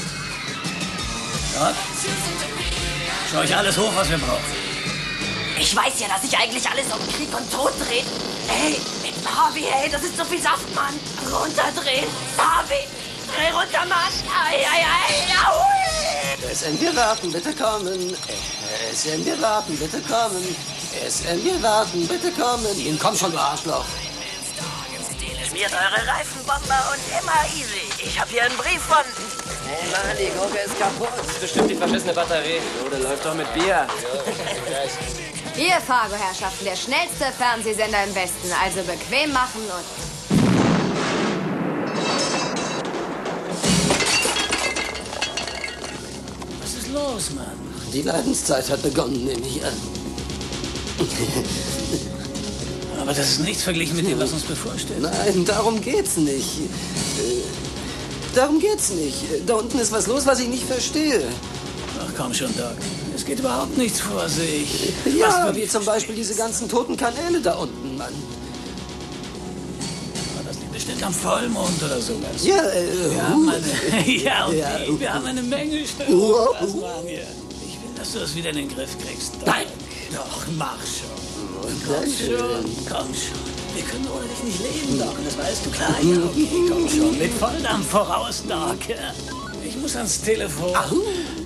Dort schau ich alles hoch, was wir brauchen. Ich weiß ja, dass sich eigentlich alles um Krieg und Tod dreht. Hey, mit Harvey, hey, das ist so viel Saft, Mann. Runterdrehen. Harvey, dreh runter, Mann. Ei, ei, ei, aui. S M, wir warten, bitte kommen. S M, wir warten, bitte kommen. S M, wir warten, bitte kommen. Komm schon, du Arschloch. Schmiert eure Reifenbomber und immer easy. Ich hab hier einen Brief von... Hey Mann, die Gurke ist kaputt. Das ist bestimmt die verschissene Batterie. Oh, der läuft doch mit Bier. Hier, Fargo-Herrschaften, der schnellste Fernsehsender im Westen. Also bequem machen und... Was ist los, Mann? Die Leidenszeit hat begonnen, nehme ich an. Aber das ist nichts verglichen mit dem, was uns bevorsteht. Nein, darum geht's nicht. Äh, darum geht's nicht. Da unten ist was los, was ich nicht verstehe. Ach komm schon, Doc. Es geht überhaupt nichts vor sich. Ja, wie zum Beispiel diese ganzen toten Kanäle da unten, Mann. Das liegt bestimmt am Vollmond oder sowas. Ja, äh, wir uh, haben eine, ja, und ja, die, wir haben eine Menge Störungen. Uh, Was uh. machen wir? Ich will, dass du das wieder in den Griff kriegst. Doc. Nein. Doch, mach schon. Komm schon, komm schon. Wir können ohne dich nicht leben, Doc. Und das weißt du klar. Ja, okay, komm schon. Mit Volldampf voraus, Doc. Ich muss ans Telefon. Ahu.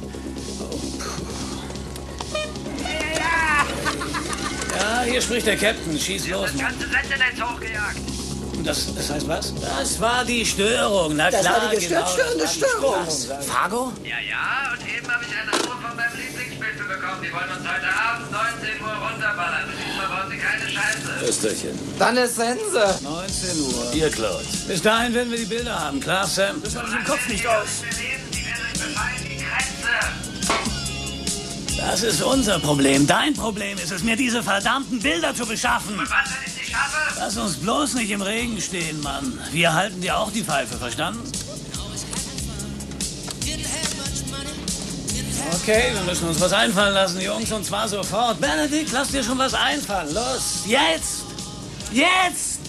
Ja, hier spricht der Captain. Schieß los, Das Mann. ganze Sendernetz hochgejagt. Das, das heißt was? Das war die Störung. Na Das klar, war die gestörte genau, Störung. das war die Fargo? Ja, ja, und eben habe ich einen Anruf von meinem Lieblingsspitze bekommen. Die wollen uns heute Abend neunzehn Uhr runterballern. Diesmal bauen sie keine Scheiße. Österchen. Dann ist Sense. neunzehn Uhr. Ihr Claude. Bis dahin werden wir die Bilder haben, klar, Sam? Das habe ich im Kopf nicht aus. Wir lesen, die werden euch befallen, die Grenze. Das ist unser Problem. Dein Problem ist es, mir diese verdammten Bilder zu beschaffen. Und was, wenn ich nicht schaffe? Lass uns bloß nicht im Regen stehen, Mann. Wir halten dir auch die Pfeife, verstanden? Okay, wir müssen uns was einfallen lassen, Jungs, und zwar sofort. Benedikt, lass dir schon was einfallen. Los, jetzt! Jetzt!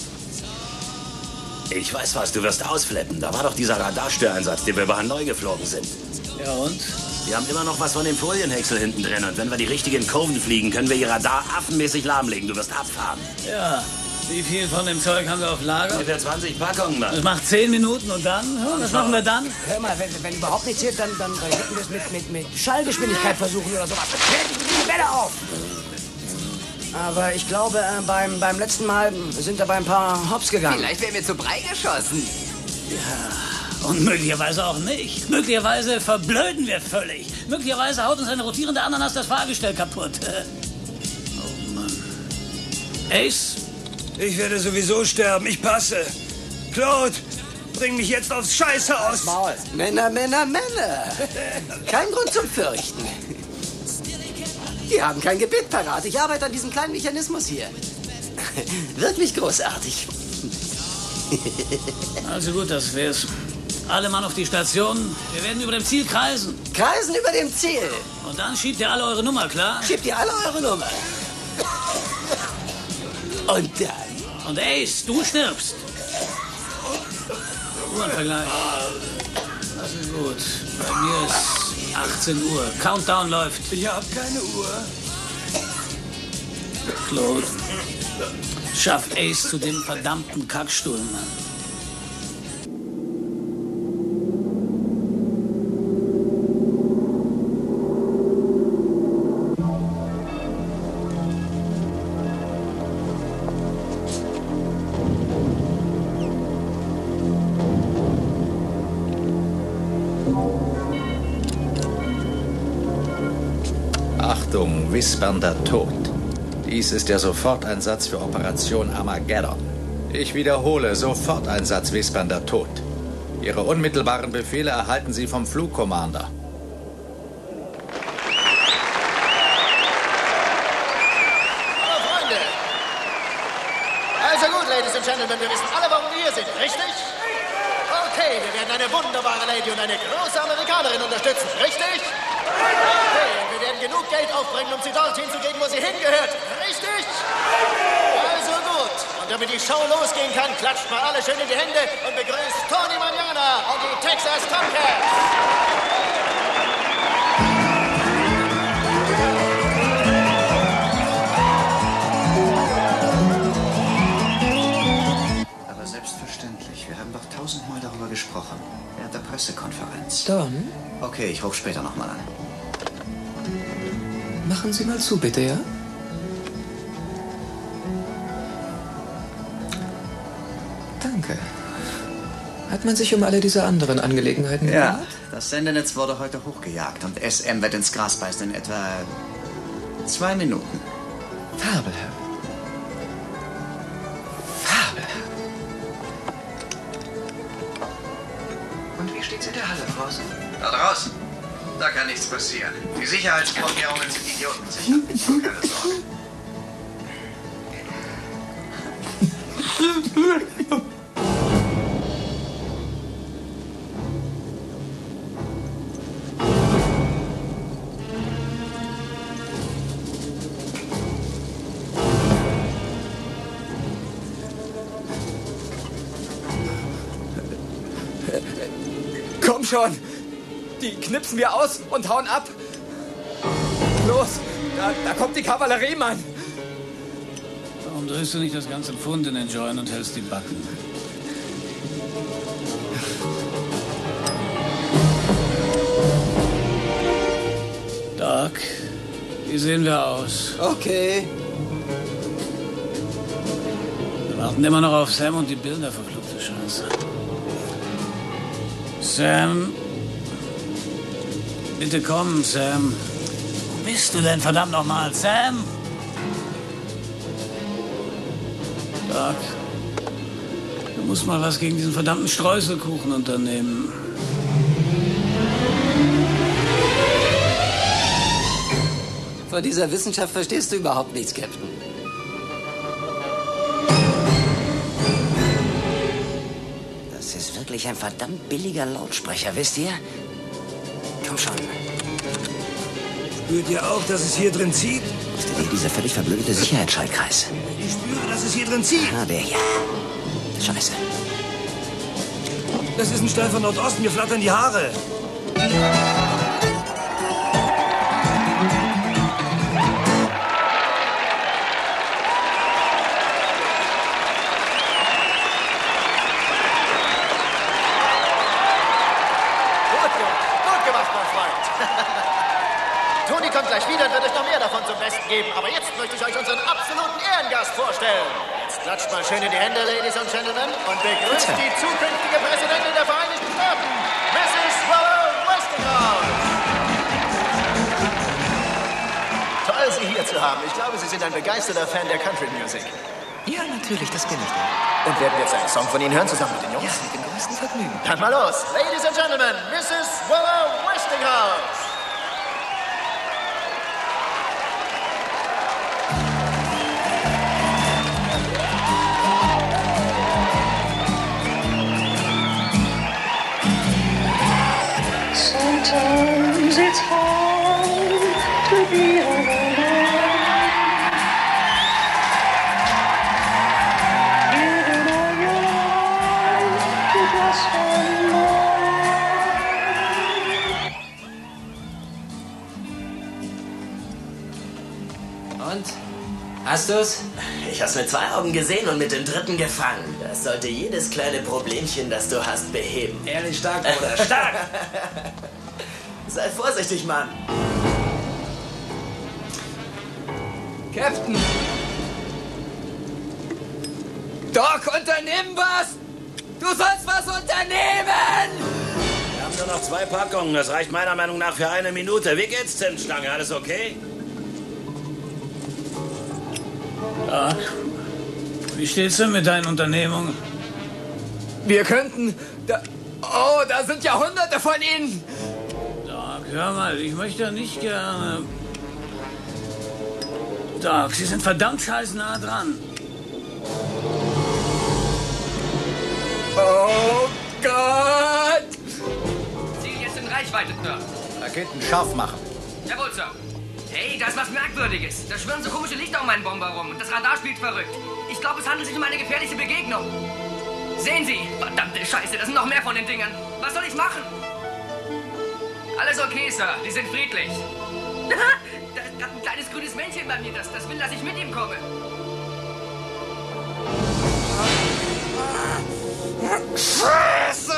Ich weiß was, du wirst ausflippen. Da war doch dieser Radarstöreinsatz, den wir über Hanoi geflogen sind. Ja und? Wir haben immer noch was von dem Folienhäcksel hinten drin. Und wenn wir die richtigen Kurven fliegen, können wir ihr Radar affenmäßig lahmlegen. Du wirst abfahren. Ja. Wie viel von dem Zeug haben wir auf Lager? Ungefähr zwanzig Packungen, Mann. Das macht zehn Minuten und dann? Ja, was machen wir dann? Hör mal, wenn, wenn überhaupt nichts hilft, dann, dann, dann hätten wir es mit, mit, mit Schallgeschwindigkeit versuchen oder sowas. Fertig, die Bälle auf! Aber ich glaube, äh, beim, beim letzten Mal sind dabei ein paar Hops gegangen. Vielleicht wären wir zu Brei geschossen. Ja, und möglicherweise auch nicht. Möglicherweise verblöden wir völlig. Möglicherweise haut uns eine rotierende Ananas das Fahrgestell kaputt. Oh Mann. Ace? Ich werde sowieso sterben. Ich passe. Claude, bring mich jetzt aufs Scheißhaus. Maul. Männer, Männer, Männer. Kein Grund zum Fürchten. Die haben kein Gebet parat. Ich arbeite an diesem kleinen Mechanismus hier. Wirklich großartig. Also gut, das wär's. Alle Mann auf die Station. Wir werden über dem Ziel kreisen. Kreisen über dem Ziel. Und dann schiebt ihr alle eure Nummer, klar? Schiebt ihr alle eure Nummer. Und dann? Und Ace, du stirbst. Uhrenvergleich. Das ist gut. Bei mir ist achtzehn Uhr. Countdown läuft. Ich hab keine Uhr. Claude, schaff Ace zu dem verdammten Kackstuhl, Mann. Achtung, wispernder Tod. Dies ist der Soforteinsatz für Operation Armageddon. Ich wiederhole, Soforteinsatz wispernder Tod. Ihre unmittelbaren Befehle erhalten Sie vom Flugkommander. Hallo Freunde! Also gut, Ladies and Gentlemen, wir wissen alle, warum wir hier sind, richtig? Okay, wir werden eine wunderbare Lady und eine große Amerikanerin unterstützen, richtig? Okay, und wir werden genug Geld aufbringen, um sie dorthin zu geben, wo sie hingehört, richtig? Also gut, und damit die Show losgehen kann, klatscht mal alle schön in die Hände und begrüßt Tony Manana und die Texas Tomcats. Aber selbstverständlich. Wir haben doch tausendmal darüber gesprochen. Während der Pressekonferenz. Don? Okay, ich rufe später nochmal an. Machen Sie mal zu, bitte, ja? Danke. Hat man sich um alle diese anderen Angelegenheiten Ja, gekümmert? das Sendenetz wurde heute hochgejagt und S M wird ins Gras beißen in etwa zwei Minuten. Fabelhaft. Fabelhaft. Und wie steht's in der Halle draußen? Da draußen? Da kann nichts passieren. Die Sicherheitsvorkehrungen sind idiotensicher. Keine Sorge. Komm schon! Die knipsen wir aus und hauen ab! Los! Da, da kommt die Kavallerie, Mann! Warum drehst du nicht das ganze Pfund in den Joint und hältst die Backen? Doc, wie sehen wir aus? Okay. Wir warten immer noch auf Sam und die Bilder, verfluchte Scheiße. Sam. Bitte komm, Sam. Wo bist du denn, verdammt nochmal, Sam? Doc, du musst mal was gegen diesen verdammten Streuselkuchen unternehmen. Von dieser Wissenschaft verstehst du überhaupt nichts, Captain. Das ist wirklich ein verdammt billiger Lautsprecher, wisst ihr? Komm schon. Spürt ihr auch, dass es hier drin zieht? Ist denn hier dieser völlig verblödete Sicherheitsschallkreis? Ich spüre, dass es hier drin zieht. Ah, der hier. Scheiße. Das ist ein Stern von Nordosten. Mir flattern die Haare. Toni kommt gleich wieder und wird euch noch mehr davon zum Besten geben. Aber jetzt möchte ich euch unseren absoluten Ehrengast vorstellen. Jetzt klatscht mal schön in die Hände, Ladies und Gentlemen, und begrüßt die zukünftige Präsidentin der Vereinigten Staaten, Missus Willow Westinghouse. Toll, Sie hier zu haben. Ich glaube, Sie sind ein begeisterter Fan der Country Music. Ja, natürlich, das bin ich. Und werden wir jetzt einen Song von Ihnen hören, zusammen mit den Jungs? Ja, mit dem größten Vergnügen. Dann mal los. Ladies and Gentlemen, Missus Willow Westinghouse. Sometimes it's hard to be alone. Giving all your life to just one more. Und? Hast du's? Ich hab's mit zwei Augen gesehen und mit dem dritten gefangen. Das sollte jedes kleine Problemchen, das du hast, beheben. Ehrlich stark, Bruder, stark! Sei vorsichtig, Mann. Captain! Doc, unternimm was! Du sollst was unternehmen! Wir haben nur noch zwei Packungen. Das reicht meiner Meinung nach für eine Minute. Wie geht's, Zimtstange? Alles okay? Ja. Wie steht's denn mit deinen Unternehmungen? Wir könnten... Da, oh, da sind ja Hunderte von ihnen! Doc, hör mal, ich möchte ja nicht gerne... Doc, Sie sind verdammt scheiß nah dran. Oh Gott! Ziel jetzt in Reichweite, Sir. Raketen scharf machen. Jawohl, Sir. Hey, da ist was Merkwürdiges. Da schwirren so komische Lichter um meinen Bomber rum und das Radar spielt verrückt. Ich glaube, es handelt sich um eine gefährliche Begegnung. Sehen Sie, verdammte Scheiße, das sind noch mehr von den Dingern. Was soll ich machen? Alles okay, Sir. Die sind friedlich. Da ist gerade ein kleines grünes Männchen bei mir, das, das will, dass ich mit ihm komme. Scheiße!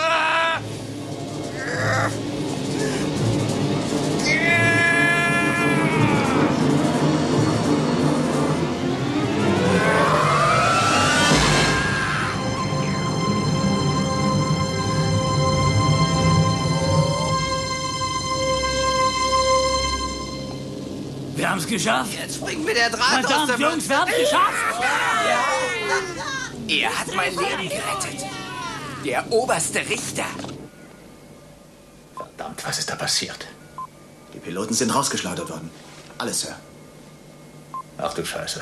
Wir haben's geschafft. Jetzt bringt mir der Draht Verdammt, aus der Jungs, wir haben's geschafft. Ja. Er hat mein Leben gerettet. Der oberste Richter. Verdammt, was ist da passiert? Die Piloten sind rausgeschleudert worden. Alles, Sir. Ach du Scheiße.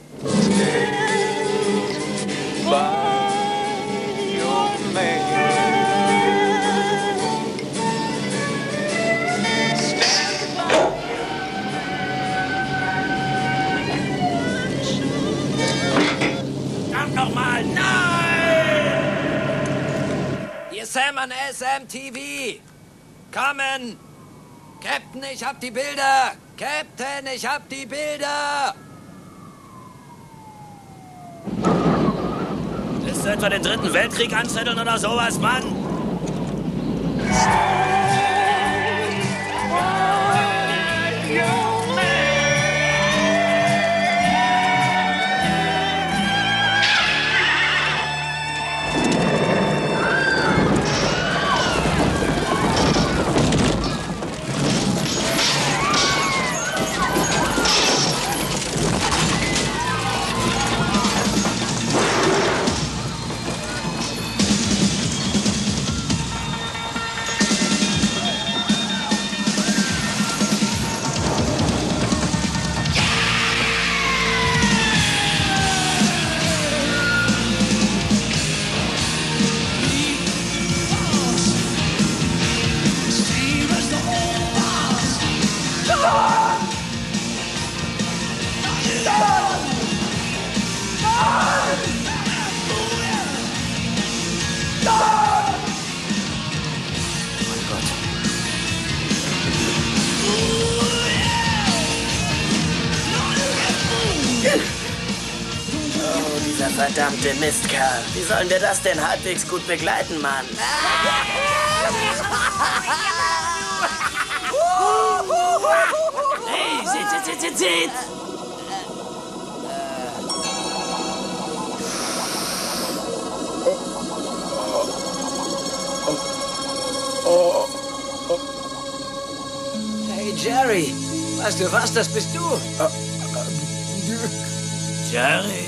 Verdammt nochmal, nein! Hier ist Sam an S M T V. Kommen! Captain, ich hab die Bilder! Captain, ich hab die Bilder! Willst du etwa den dritten Weltkrieg anzetteln oder sowas, Mann? verdammte Mistkerl. Wie sollen wir das denn halbwegs gut begleiten, Mann? Hey, seht, seht, seht, seht, seht! Oh, oh. Hey, Jerry. Weißt du was, das bist du. Jerry.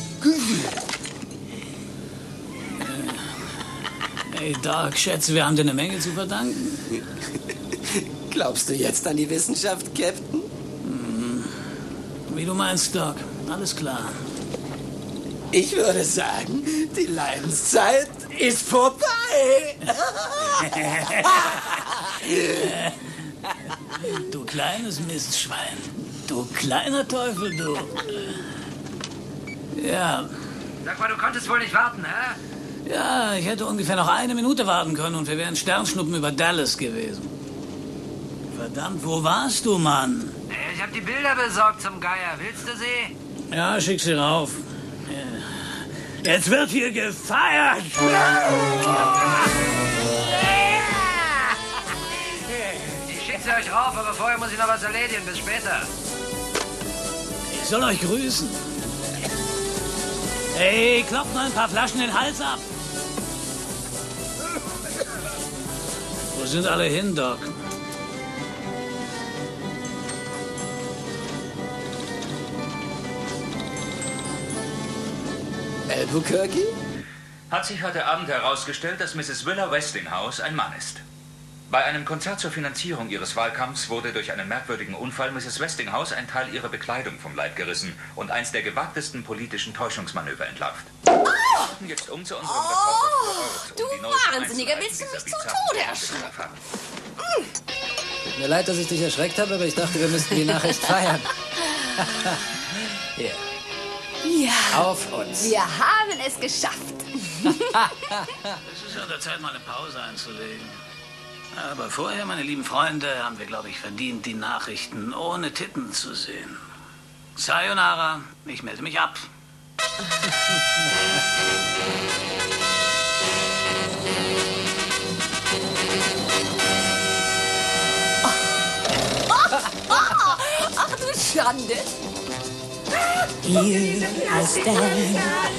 Hey, Doc, schätze, wir haben dir eine Menge zu verdanken. Glaubst du jetzt an die Wissenschaft, Captain? Hm. Wie du meinst, Doc. Alles klar. Ich würde sagen, die Leidenszeit ist vorbei. Du kleines Mistschwein. Du kleiner Teufel, du. Ja. Sag mal, du konntest wohl nicht warten, hä? Ja, ich hätte ungefähr noch eine Minute warten können und wir wären Sternschnuppen über Dallas gewesen. Verdammt, wo warst du, Mann? Ich hab die Bilder besorgt zum Geier. Willst du sie? Ja, schick sie rauf. Jetzt wird hier gefeiert! Ich schick sie euch rauf, aber vorher muss ich noch was erledigen. Bis später. Ich soll euch grüßen. Hey, klopft mal ein paar Flaschen den Hals ab. Wo sind alle hin, Doc? Albuquerque? Hat sich heute Abend herausgestellt, dass Misses Willa Westinghouse ein Mann ist. Bei einem Konzert zur Finanzierung ihres Wahlkampfs wurde durch einen merkwürdigen Unfall Misses Westinghouse ein Teil ihrer Bekleidung vom Leib gerissen und eins der gewagtesten politischen Täuschungsmanöver entlarvt. Wir warten jetzt um zu unserem Reporter vor Ort, um Du die neuesten Wahnsinniger, Einzelheiten willst du mich dieser zu bizarren Tode Geschichte zu erschrecken? erfahren. Tut mir leid, dass ich dich erschreckt habe, aber ich dachte, wir müssten die Nachricht feiern. Hier. Ja. Auf uns. Wir haben es geschafft. Es ist an der Zeit, mal eine Pause einzulegen. Aber vorher, meine lieben Freunde, haben wir, glaube ich, verdient, die Nachrichten ohne Titten zu sehen. Sayonara, ich melde mich ab. Ach du Schande. Here I stand.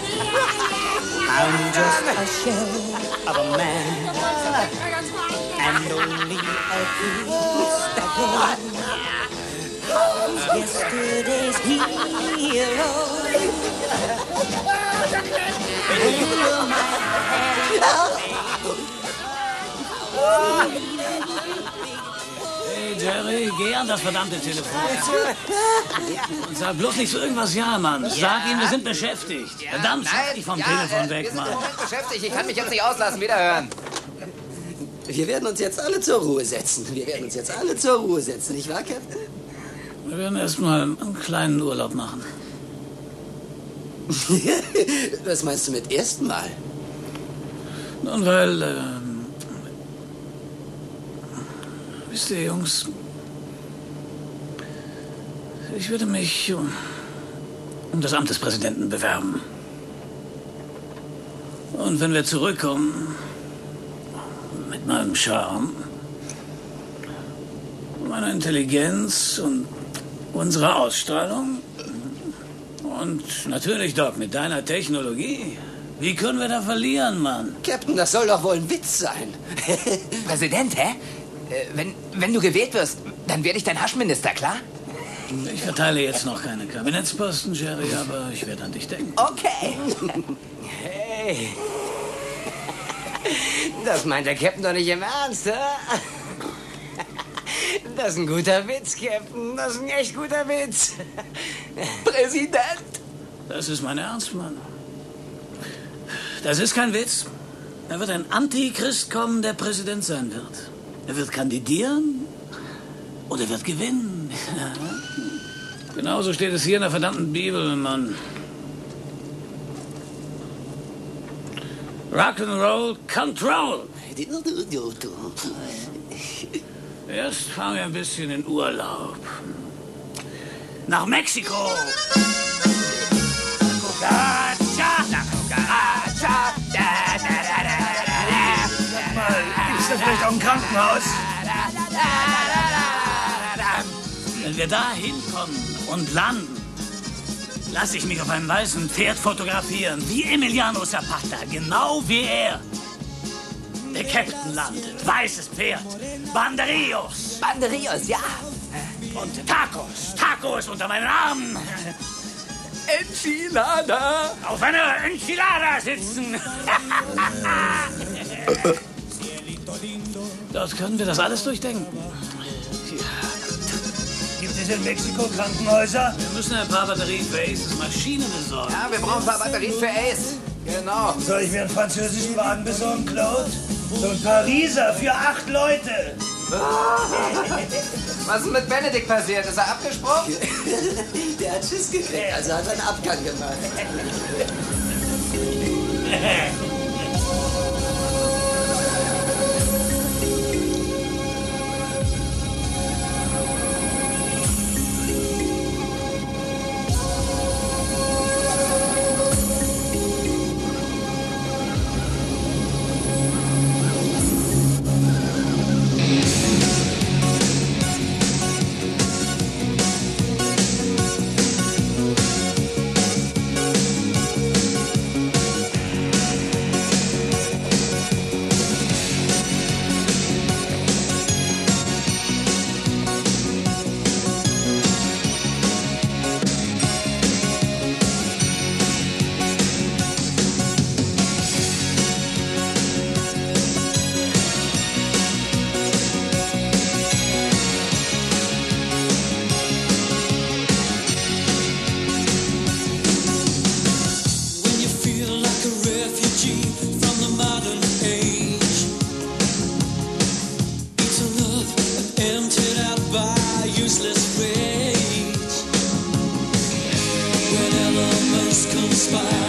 I'm just a shell of a man, and only a piece of yesterday's hero. Hey, Jerry, geh an das verdammte Telefon. Und sag bloß nicht so irgendwas, ja, Mann. Sag ihm, wir sind beschäftigt. Verdammt, schaff dich vom ja, Telefon äh, weg, wir sind Mann. im Moment beschäftigt. Ich kann mich jetzt nicht auslassen. Wiederhören. Wir werden uns jetzt alle zur Ruhe setzen. Wir werden uns jetzt alle zur Ruhe setzen, nicht wahr, Captain? Wir werden erstmal einen kleinen Urlaub machen. Was meinst du mit ersten Mal? Nun, weil, ähm, wisst ihr, Jungs, ich würde mich um, um das Amt des Präsidenten bewerben. Und wenn wir zurückkommen, mit meinem Charme, meiner Intelligenz und unserer Ausstrahlung und natürlich, Doc, mit deiner Technologie, wie können wir da verlieren, Mann? Captain, das soll doch wohl ein Witz sein. Präsident, hä? Äh, wenn, wenn du gewählt wirst, dann werde ich dein Haschminister, klar? Ich verteile jetzt noch keine Kabinettsposten, Jerry, aber ich werde an dich denken. Okay. Hey. Das meint der Captain doch nicht im Ernst, hä? Das ist ein guter Witz, Captain. Das ist ein echt guter Witz. Präsident! Das ist mein Ernst, Mann. Das ist kein Witz. Da wird ein Antichrist kommen, der Präsident sein wird. Er wird kandidieren und er wird gewinnen. Genauso steht es hier in der verdammten Bibel, Mann. Rock'n'Roll Control. Erst fahren wir ein bisschen in Urlaub. Nach Mexiko. Gotcha! vielleicht auch ein Krankenhaus. Wenn wir da hinkommen und landen, lasse ich mich auf einem weißen Pferd fotografieren, wie Emiliano Zapata, genau wie er. Der Captain landet, weißes Pferd, Banderillos. Banderillos, ja. Und Tacos, Tacos unter meinen Armen. Enchilada. Auf einer Enchilada sitzen. Dort können wir das alles durchdenken. Gibt es in Mexiko Krankenhäuser? Wir müssen ein paar Batterien für Aces Maschine besorgen. Ja, wir brauchen ein paar Batterien für Ace. Genau. Soll ich mir einen französischen Wagen besorgen, Claude? So ein Pariser für acht Leute. Was ist mit Benedikt passiert? Ist er abgesprungen? Der hat Schiss gekriegt, also hat er einen Abgang gemacht. Conspire